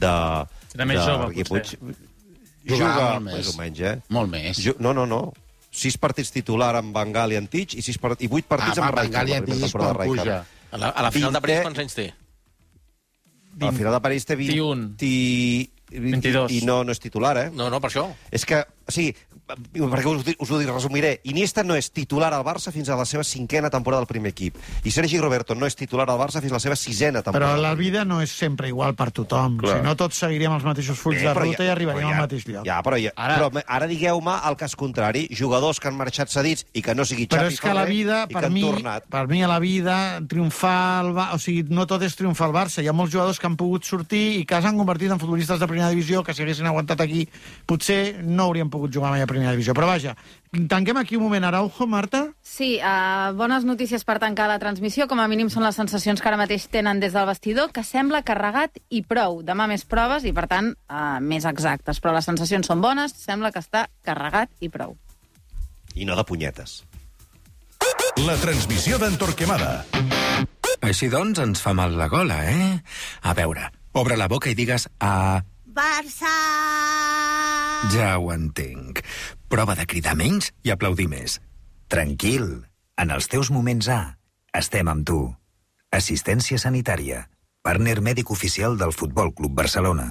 Era més jove, potser. Juga molt més o menys, Molt més. No. 6 partits titular amb Bengal i Antich i 8 partits amb Rijkaard. Bengal i Antich és quan puja. A la final de París quants anys té? A la final de París té 21. 22. I no és titular, eh? No, per això. És que, sí, perquè us ho resumiré. Iniesta no és titular al Barça fins a la seva 5a temporada del primer equip. I Sergi Roberto no és titular al Barça fins a la seva 6a temporada. Però la vida no és sempre igual per tothom. Si no, tots seguiríem els mateixos fulls de ruta i arribaríem al mateix lloc. Però ara digueu-me el cas contrari. Jugadors que han marxat cedits i que no sigui Xavi Però és que la vida, per mi, a la vida, triomfar... O sigui, no tot és triomfar al Barça. Hi ha molts jugadors que han pogut sortir i que s'han convertit en futbolistes de primera divisió, que si haguessin aguantat aquí, potser no haurien pogut jugar mai a primera divisió. Però vaja, tanquem aquí un moment. Araujo, Marta? Sí, bones notícies per tancar la transmissió. Com a mínim són les sensacions que ara mateix tenen des del vestidor, que sembla carregat i prou. Demà més proves i, per tant, més exactes. Però les sensacions són bones, sembla que està carregat i prou. I no de punyetes. La transmissió d'en Torquemada. Així doncs ens fa mal la gola, eh? A veure, obre la boca i digues a... Barça! Ja ho entenc. Prova de cridar menys i aplaudir més. Tranquil, en els teus moments A, estem amb tu. Assistència sanitària. Partner mèdic oficial del Futbol Club Barcelona.